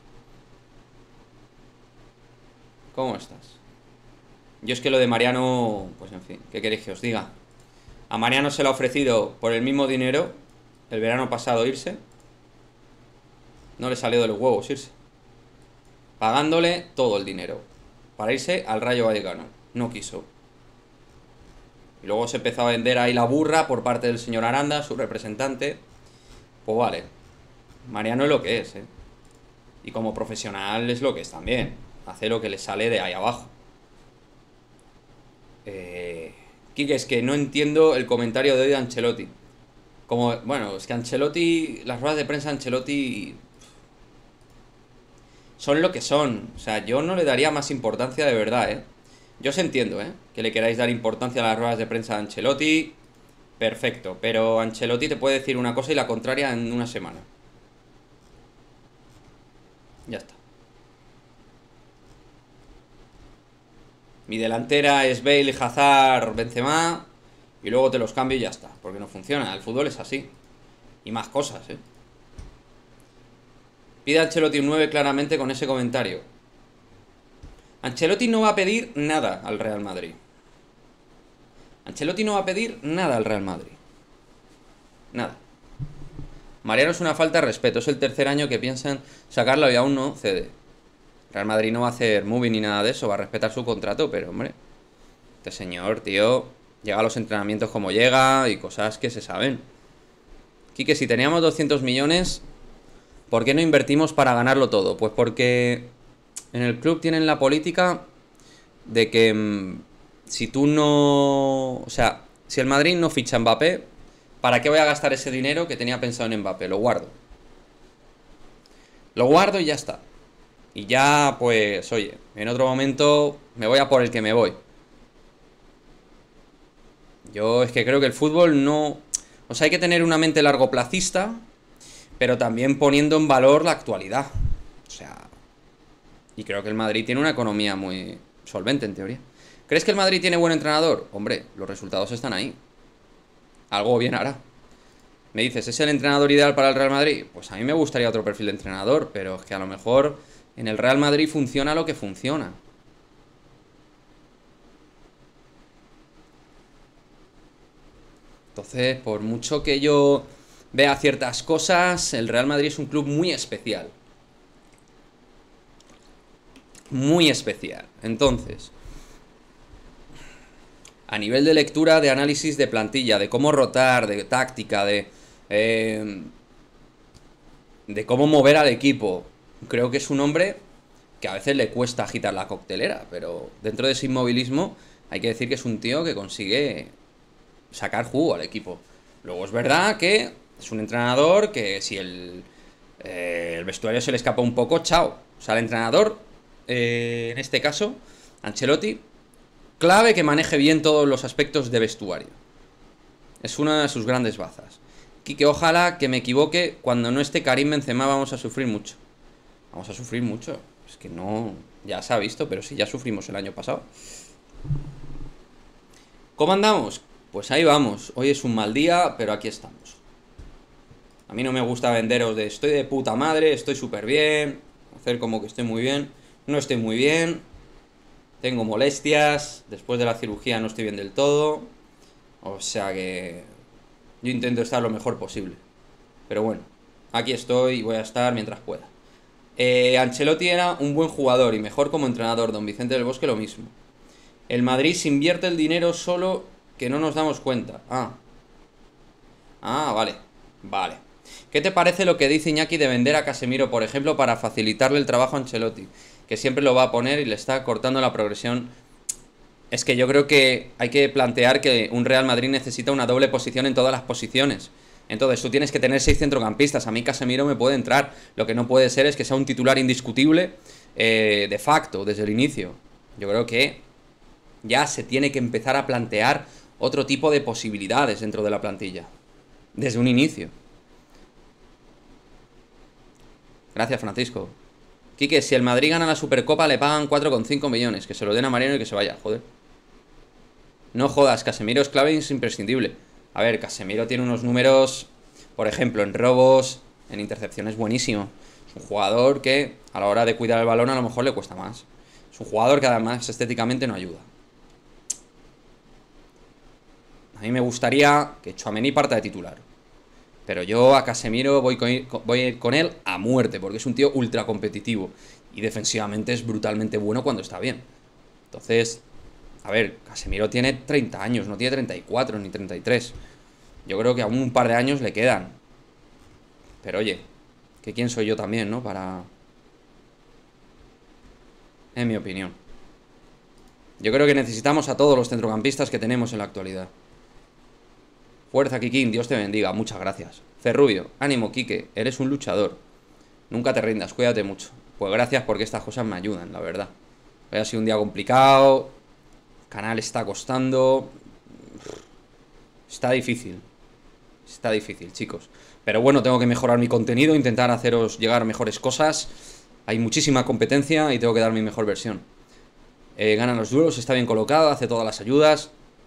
¿Cómo estás? Yo es que lo de Mariano, pues en fin, ¿qué queréis que os diga? A Mariano se le ha ofrecido por el mismo dinero el verano pasado irse. No le salió de los huevos irse. Pagándole todo el dinero. para irse al Rayo Vallecano. No quiso. Y luego se empezó a vender ahí la burra por parte del señor Aranda, su representante. Pues vale. Mariano es lo que es, ¿eh? Y como profesional es lo que es también. Hace lo que le sale de ahí abajo. Quique, es que no entiendo el comentario de hoy de Ancelotti. Como, bueno, es que Ancelotti, las ruedas de prensa de Ancelotti son lo que son. O sea, yo no le daría más importancia de verdad, ¿eh? Yo os entiendo, ¿eh? Que le queráis dar importancia a las ruedas de prensa de Ancelotti. Perfecto, pero Ancelotti te puede decir una cosa y la contraria en una semana. Ya está. Mi delantera es Bale, Hazard, Benzema. Y luego te los cambio y ya está. Porque no funciona. El fútbol es así. Y más cosas, ¿eh? Pide a Ancelotti un 9 claramente con ese comentario. Ancelotti no va a pedir nada al Real Madrid. Ancelotti no va a pedir nada al Real Madrid. Nada. Mariano es una falta de respeto. Es el tercer año que piensan sacarlo y aún no cede. Real Madrid no va a hacer movie ni nada de eso. Va a respetar su contrato, pero hombre, este señor, tío, llega a los entrenamientos como llega y cosas que se saben. Quique, si teníamos 200 millones, ¿por qué no invertimos para ganarlo todo? Pues porque en el club tienen la política de que si tú no... O sea, si el Madrid no ficha a Mbappé, ¿para qué voy a gastar ese dinero que tenía pensado en Mbappé? Lo guardo. Lo guardo y ya está. Y ya, pues, oye, en otro momento me voy a por el que me voy. Yo es que creo que el fútbol no... O sea, hay que tener una mente largoplacista, pero también poniendo en valor la actualidad. O sea... Y creo que el Madrid tiene una economía muy solvente, en teoría. ¿Crees que el Madrid tiene buen entrenador? Hombre, los resultados están ahí. Algo bien hará. Me dices, ¿es el entrenador ideal para el Real Madrid? Pues a mí me gustaría otro perfil de entrenador, pero es que a lo mejor en el Real Madrid funciona lo que funciona. Entonces, por mucho que yo vea ciertas cosas, el Real Madrid es un club muy especial. Muy especial. Entonces, a nivel de lectura, de análisis de plantilla, de cómo rotar, de táctica, de cómo mover al equipo, creo que es un hombre que a veces le cuesta agitar la coctelera, pero dentro de ese inmovilismo hay que decir que es un tío que consigue sacar jugo al equipo. Luego es verdad que es un entrenador que si el vestuario se le escapa un poco, chao. O sea, el entrenador, en este caso, Ancelotti, clave que maneje bien todos los aspectos de vestuario. Es una de sus grandes bazas. Quique, ojalá que me equivoque. Cuando no esté Karim Benzema vamos a sufrir mucho. Vamos a sufrir mucho. Es que no... Ya se ha visto, pero sí, ya sufrimos el año pasado. ¿Cómo andamos? Pues ahí vamos. Hoy es un mal día, pero aquí estamos. A mí no me gusta venderos de estoy de puta madre, estoy súper bien, hacer como que estoy muy bien. No estoy muy bien. Tengo molestias. Después de la cirugía no estoy bien del todo. O sea que... Yo intento estar lo mejor posible. Pero bueno, aquí estoy y voy a estar mientras pueda. Ancelotti era un buen jugador y mejor como entrenador. Don Vicente del Bosque lo mismo. El Madrid se invierte el dinero solo que no nos damos cuenta. Vale. Vale. ¿Qué te parece lo que dice Iñaki de vender a Casemiro, por ejemplo, para facilitarle el trabajo a Ancelotti? Que siempre lo va a poner y le está cortando la progresión. Es que yo creo que hay que plantear que un Real Madrid necesita una doble posición en todas las posiciones. Entonces tú tienes que tener 6 centrocampistas. A mí Casemiro me puede entrar. Lo que no puede ser es que sea un titular indiscutible de facto, desde el inicio. Yo creo que ya se tiene que empezar a plantear otro tipo de posibilidades dentro de la plantilla. Desde un inicio. Gracias, Francisco. Quique, si el Madrid gana la Supercopa le pagan 4,5 millones. Que se lo den a Mariano y que se vaya, joder. No jodas, Casemiro es clave y es imprescindible. A ver, Casemiro tiene unos números, por ejemplo, en robos, en intercepciones, buenísimo. Es un jugador que a la hora de cuidar el balón a lo mejor le cuesta más. Es un jugador que además estéticamente no ayuda. A mí me gustaría que Tchouaméni parta de titular. Pero yo a Casemiro voy a ir con él a muerte, porque es un tío ultra competitivo. Y defensivamente es brutalmente bueno cuando está bien. Entonces, a ver, Casemiro tiene 30 años, no tiene 34 ni 33. Yo creo que aún un par de años le quedan. Pero oye, que quién soy yo también, ¿no? Para... En mi opinión. Yo creo que necesitamos a todos los centrocampistas que tenemos en la actualidad. Fuerza, Kikín, Dios te bendiga, muchas gracias. Ferrubio, ánimo, Quique, eres un luchador. Nunca te rindas, cuídate mucho. Pues gracias porque estas cosas me ayudan, la verdad. Hoy ha sido un día complicado. El canal está costando. Está difícil. Está difícil, chicos. Pero bueno, tengo que mejorar mi contenido, intentar haceros llegar mejores cosas. Hay muchísima competencia y tengo que dar mi mejor versión. Ganan los duelos, está bien colocado, hace todas las ayudas.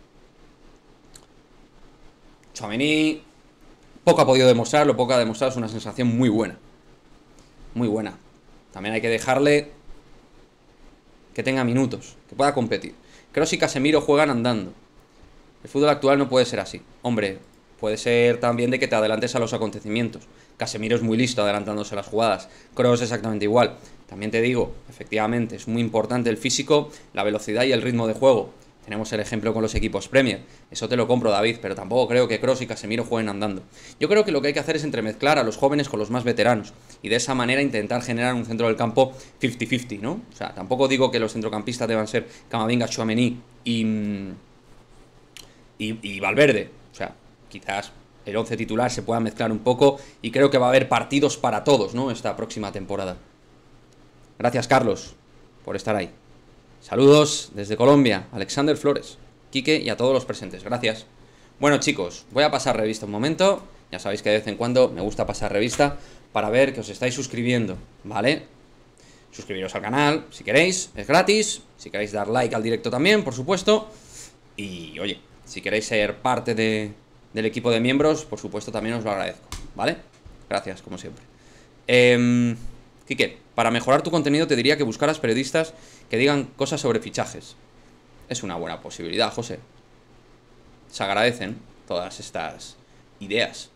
Tchouaméni, poco ha podido demostrar, lo poco ha demostrado es una sensación muy buena. Muy buena. También hay que dejarle que tenga minutos, que pueda competir. Kroos y Casemiro juegan andando. El fútbol actual no puede ser así. Hombre, puede ser también de que te adelantes a los acontecimientos. Casemiro es muy listo adelantándose a las jugadas. Kroos exactamente igual. También te digo, efectivamente, es muy importante el físico, la velocidad y el ritmo de juego. Tenemos el ejemplo con los equipos Premier. Eso te lo compro, David, pero tampoco creo que Kroos y Casemiro jueguen andando. Yo creo que lo que hay que hacer es entremezclar a los jóvenes con los más veteranos y de esa manera intentar generar un centro del campo 50-50, ¿no? O sea, tampoco digo que los centrocampistas deban ser Camavinga, Tchouaméni y Valverde. O sea, quizás el 11 titular se pueda mezclar un poco y creo que va a haber partidos para todos, ¿no? Esta próxima temporada. Gracias, Carlos, por estar ahí. Saludos desde Colombia, Alexander Flores, Quique y a todos los presentes. Gracias. Bueno, chicos, voy a pasar revista un momento. Ya sabéis que de vez en cuando me gusta pasar revista para ver que os estáis suscribiendo, ¿vale? Suscribiros al canal, si queréis, es gratis. Si queréis dar like al directo también, por supuesto. Y, oye, si queréis ser parte del equipo de miembros, por supuesto también os lo agradezco, ¿vale? Gracias, como siempre. Quique, para mejorar tu contenido te diría que buscaras periodistas que digan cosas sobre fichajes. Es una buena posibilidad, José. Se agradecen todas estas ideas.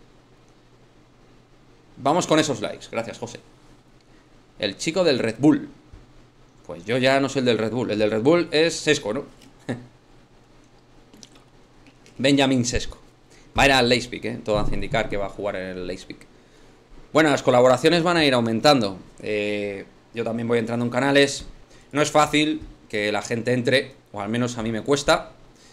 Vamos con esos likes. Gracias, José. El chico del Red Bull. Pues yo ya no soy el del Red Bull. El del Red Bull es Sesco, ¿no? Benjamin Sesco. Va a ir al Leipzig, todo hace indicar que va a jugar en el Leipzig. Bueno, las colaboraciones van a ir aumentando. Yo también voy entrando en canales. No es fácil que la gente entre, o al menos a mí me cuesta,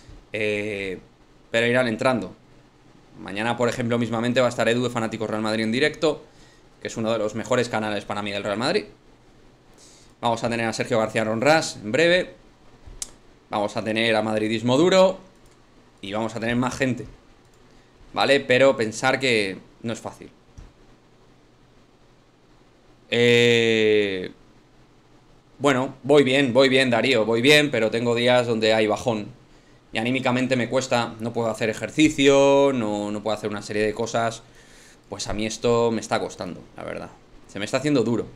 pero irán entrando. Mañana, por ejemplo, mismamente va a estar Edu de Fanáticos Real Madrid en directo, que es uno de los mejores canales para mí del Real Madrid. Vamos a tener a Sergio García Ronrás en breve. Vamos a tener a Madridismo Duro. Y vamos a tener más gente, ¿vale? Pero pensar que no es fácil. Bueno, voy bien, Darío, voy bien, pero tengo días donde hay bajón. Y anímicamente me cuesta, no puedo hacer ejercicio, no puedo hacer una serie de cosas. Pues a mí esto me está costando, la verdad. Se me está haciendo duro.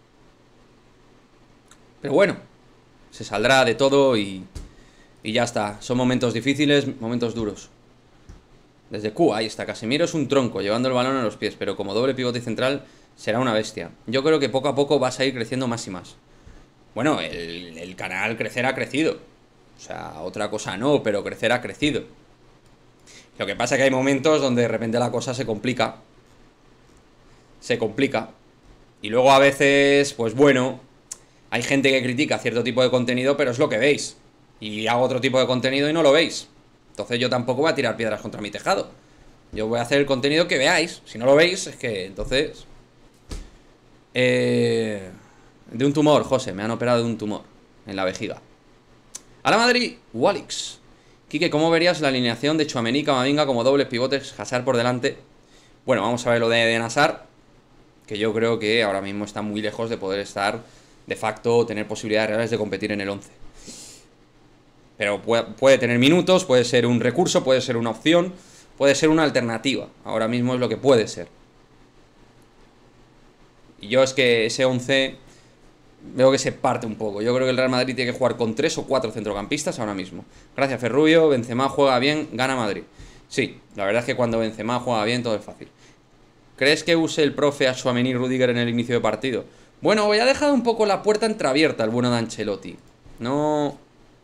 Pero bueno, se saldrá de todo y ya está. Son momentos difíciles, momentos duros. Desde Cuba, ahí está. Casemiro es un tronco, llevando el balón a los pies, pero como doble pivote central será una bestia. Yo creo que poco a poco vas a ir creciendo más y más. Bueno, el canal crecer ha crecido. O sea, otra cosa no, pero crecer ha crecido. Lo que pasa es que hay momentos donde de repente la cosa se complica. Se complica. Y luego a veces, pues bueno, hay gente que critica cierto tipo de contenido, pero es lo que veis. Y hago otro tipo de contenido y no lo veis. Entonces yo tampoco voy a tirar piedras contra mi tejado. Yo voy a hacer el contenido que veáis. Si no lo veis, es que entonces... De un tumor, José. Me han operado de un tumor en la vejiga. A la Madrid, Walix. Quique, ¿cómo verías la alineación de Tchouaméni, Camavinga como dobles pivotes, Hazard por delante? Bueno, vamos a ver lo de Eden Hazard, que yo creo que ahora mismo está muy lejos de poder estar de facto o tener posibilidades reales de competir en el 11. Pero puede tener minutos, puede ser un recurso, puede ser una opción, puede ser una alternativa. Ahora mismo es lo que puede ser. Y yo es que ese 11 veo que se parte un poco. Yo creo que el Real Madrid tiene que jugar con 3 o 4 centrocampistas ahora mismo. Gracias, Ferrubio. Benzema juega bien, gana Madrid. Sí, la verdad es que cuando Benzema juega bien todo es fácil. ¿Crees que use el profe a Tchouaméni y Rudiger en el inicio de partido? Bueno, ya ha dejado un poco la puerta entreabierta el bueno de Ancelotti. No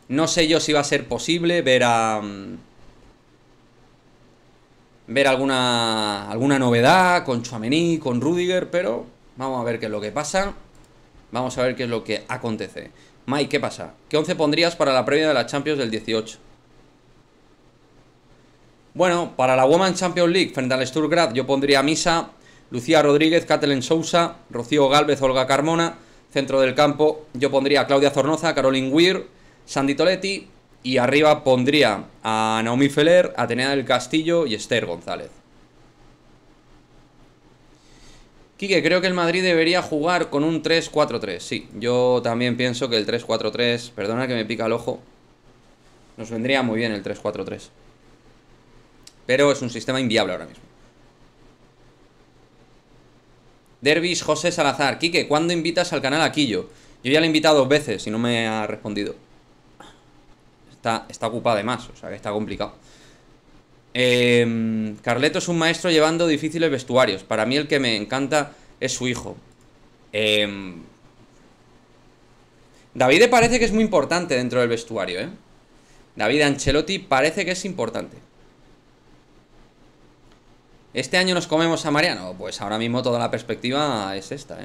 No sé yo si va a ser posible ver a... ver alguna novedad con Tchouaméni, con Rudiger, pero vamos a ver qué es lo que pasa. Vamos a ver qué es lo que acontece. Mike, ¿qué pasa? ¿Qué 11 pondrías para la previa de la Champions del 18? Bueno, para la Women's Champions League frente al Sturm Graz yo pondría a Misa, Lucía Rodríguez, Kathleen Sousa, Rocío Gálvez, Olga Carmona. Centro del campo yo pondría a Claudia Zornoza, Caroline Weir, Sandy Toletti. Y arriba pondría a Naomi Feller, Atenea del Castillo y Esther González. Quique, creo que el Madrid debería jugar con un 3-4-3. Sí, yo también pienso que el 3-4-3, perdona que me pica el ojo, nos vendría muy bien el 3-4-3. Pero es un sistema inviable ahora mismo. Dervish José Salazar. Quique, ¿cuándo invitas al canal a Quillo? Yo ya le he invitado 2 veces y no me ha respondido. Está ocupado además, o sea que está complicado. Carleto es un maestro llevando difíciles vestuarios. Para mí el que me encanta es su hijo. David parece que es muy importante dentro del vestuario, ¿eh? David Ancelotti parece que es importante. ¿Este año nos comemos a Mariano? Pues ahora mismo toda la perspectiva es esta, ¿eh?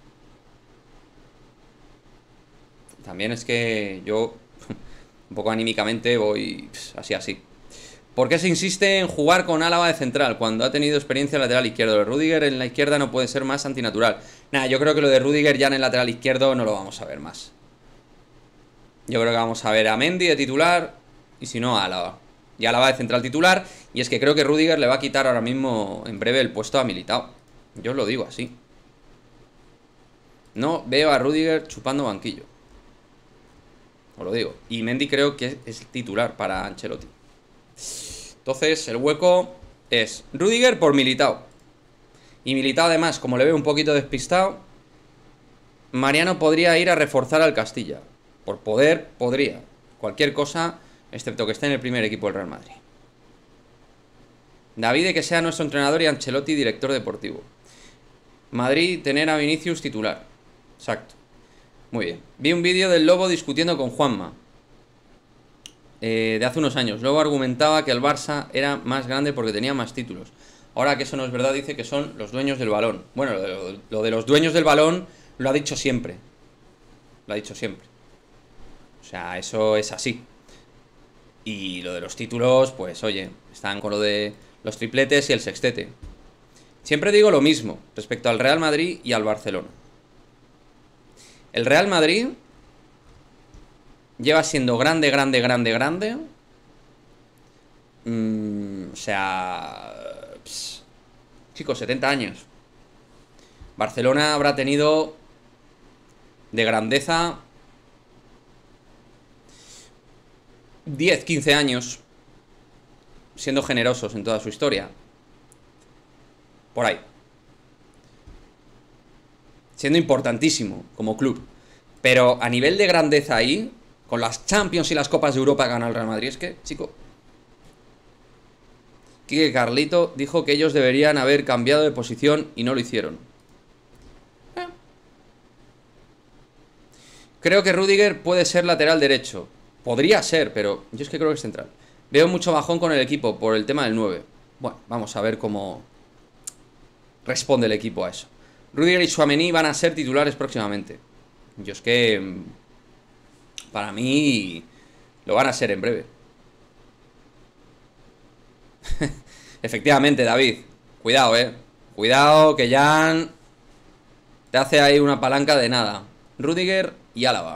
También es que yo un poco anímicamente voy así. ¿Por qué se insiste en jugar con Álava de central cuando ha tenido experiencia en lateral izquierdo? El Rudiger en la izquierda no puede ser más antinatural. Nada, yo creo que lo de Rudiger ya en el lateral izquierdo no lo vamos a ver más. Yo creo que vamos a ver a Mendy de titular y si no a Álava. Y Álava de central titular. Y es que creo que Rudiger le va a quitar ahora mismo en breve el puesto a Militao. Yo os lo digo así. No veo a Rudiger chupando banquillo. Os lo digo. Y Mendy creo que es titular para Ancelotti. Entonces el hueco es Rudiger por Militao. Y Militao además, como le veo un poquito despistado, Mariano podría ir a reforzar al Castilla. Por poder, podría. Cualquier cosa, excepto que esté en el primer equipo del Real Madrid. David, que sea nuestro entrenador y Ancelotti director deportivo. Madrid, tener a Vinicius titular. Exacto. Muy bien. Vi un vídeo del Lobo discutiendo con Juanma. De hace unos años. Lobo argumentaba que el Barça era más grande porque tenía más títulos. Ahora que eso no es verdad, dice que son los dueños del balón. Bueno, lo de los dueños del balón lo ha dicho siempre. Lo ha dicho siempre. O sea, eso es así. Y lo de los títulos, pues oye, están con lo de los tripletes y el sextete. Siempre digo lo mismo respecto al Real Madrid y al Barcelona. El Real Madrid lleva siendo grande. O sea... chicos, 70 años. Barcelona habrá tenido de grandeza 10, 15 años, siendo generosos en toda su historia. Por ahí. Siendo importantísimo como club. Pero a nivel de grandeza ahí, con las Champions y las Copas de Europa que gana el Real Madrid, es que, chico... Quique Carlito dijo que ellos deberían haber cambiado de posición y no lo hicieron. Creo que Rudiger puede ser lateral derecho. Podría ser, pero yo es que creo que es central. Veo mucho bajón con el equipo por el tema del 9. Bueno, vamos a ver cómo responde el equipo a eso. Rudiger y Tchouaméni van a ser titulares próximamente. Yo es que... para mí... lo van a ser en breve. Efectivamente, David. Cuidado, cuidado, que Jan te hace ahí una palanca de nada. Rudiger y Álava.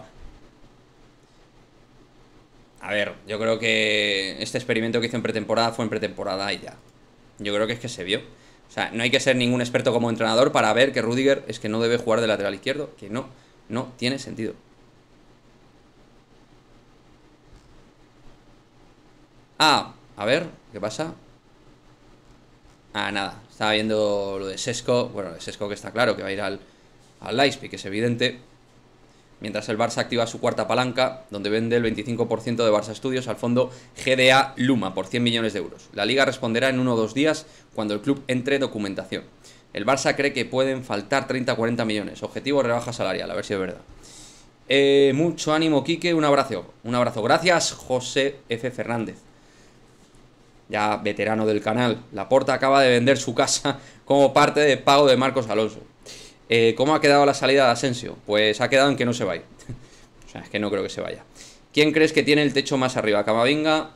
A ver, yo creo que este experimento que hizo en pretemporada fue en pretemporada y ya. Yo creo que es que se vio. O sea, no hay que ser ningún experto como entrenador para ver que Rudiger es que no debe jugar de lateral izquierdo. Que no tiene sentido. Ah, a ver, ¿qué pasa? Ah, nada, estaba viendo lo de Sesco. Bueno, de Sesco que está claro que va a ir al Leipzig, que es evidente. Mientras el Barça activa su cuarta palanca, donde vende el 25% de Barça Studios al fondo GDA Luma por 100 millones de euros. La Liga responderá en 1 o 2 días cuando el club entre documentación. El Barça cree que pueden faltar 30 o 40 millones. Objetivo rebaja salarial, a ver si es verdad. Mucho ánimo, Quique, un abrazo. Un abrazo. Gracias, José F. Fernández. Ya veterano del canal. Laporta acaba de vender su casa como parte de pago de Marcos Alonso. ¿Cómo ha quedado la salida de Asensio? Pues ha quedado en que no se vaya. O sea, es que no creo que se vaya. ¿Quién crees que tiene el techo más arriba? ¿Camavinga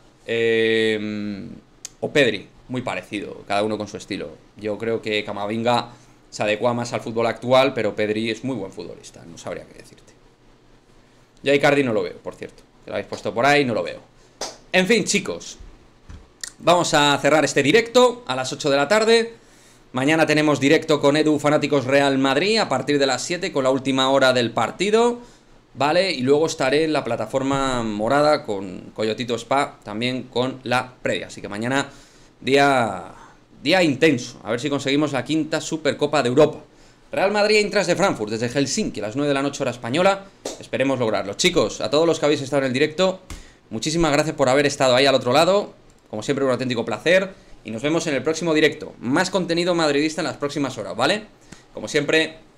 o Pedri? Muy parecido, cada uno con su estilo. Yo creo que Camavinga se adecua más al fútbol actual, pero Pedri es muy buen futbolista, no sabría qué decirte. Yo a Icardi no lo veo, por cierto. Que lo habéis puesto por ahí, no lo veo. En fin, chicos. Vamos a cerrar este directo a las 8 de la tarde. Mañana tenemos directo con Edu Fanáticos Real Madrid a partir de las 7 con la última hora del partido. Vale, y luego estaré en la plataforma morada con Coyotito Spa, también con la previa. Así que mañana día intenso. A ver si conseguimos la quinta Supercopa de Europa. Real Madrid Eintracht de Frankfurt desde Helsinki a las 9 de la noche hora española. Esperemos lograrlo. Chicos, a todos los que habéis estado en el directo, muchísimas gracias por haber estado ahí al otro lado. Como siempre, un auténtico placer. Y nos vemos en el próximo directo. Más contenido madridista en las próximas horas, ¿vale? Como siempre,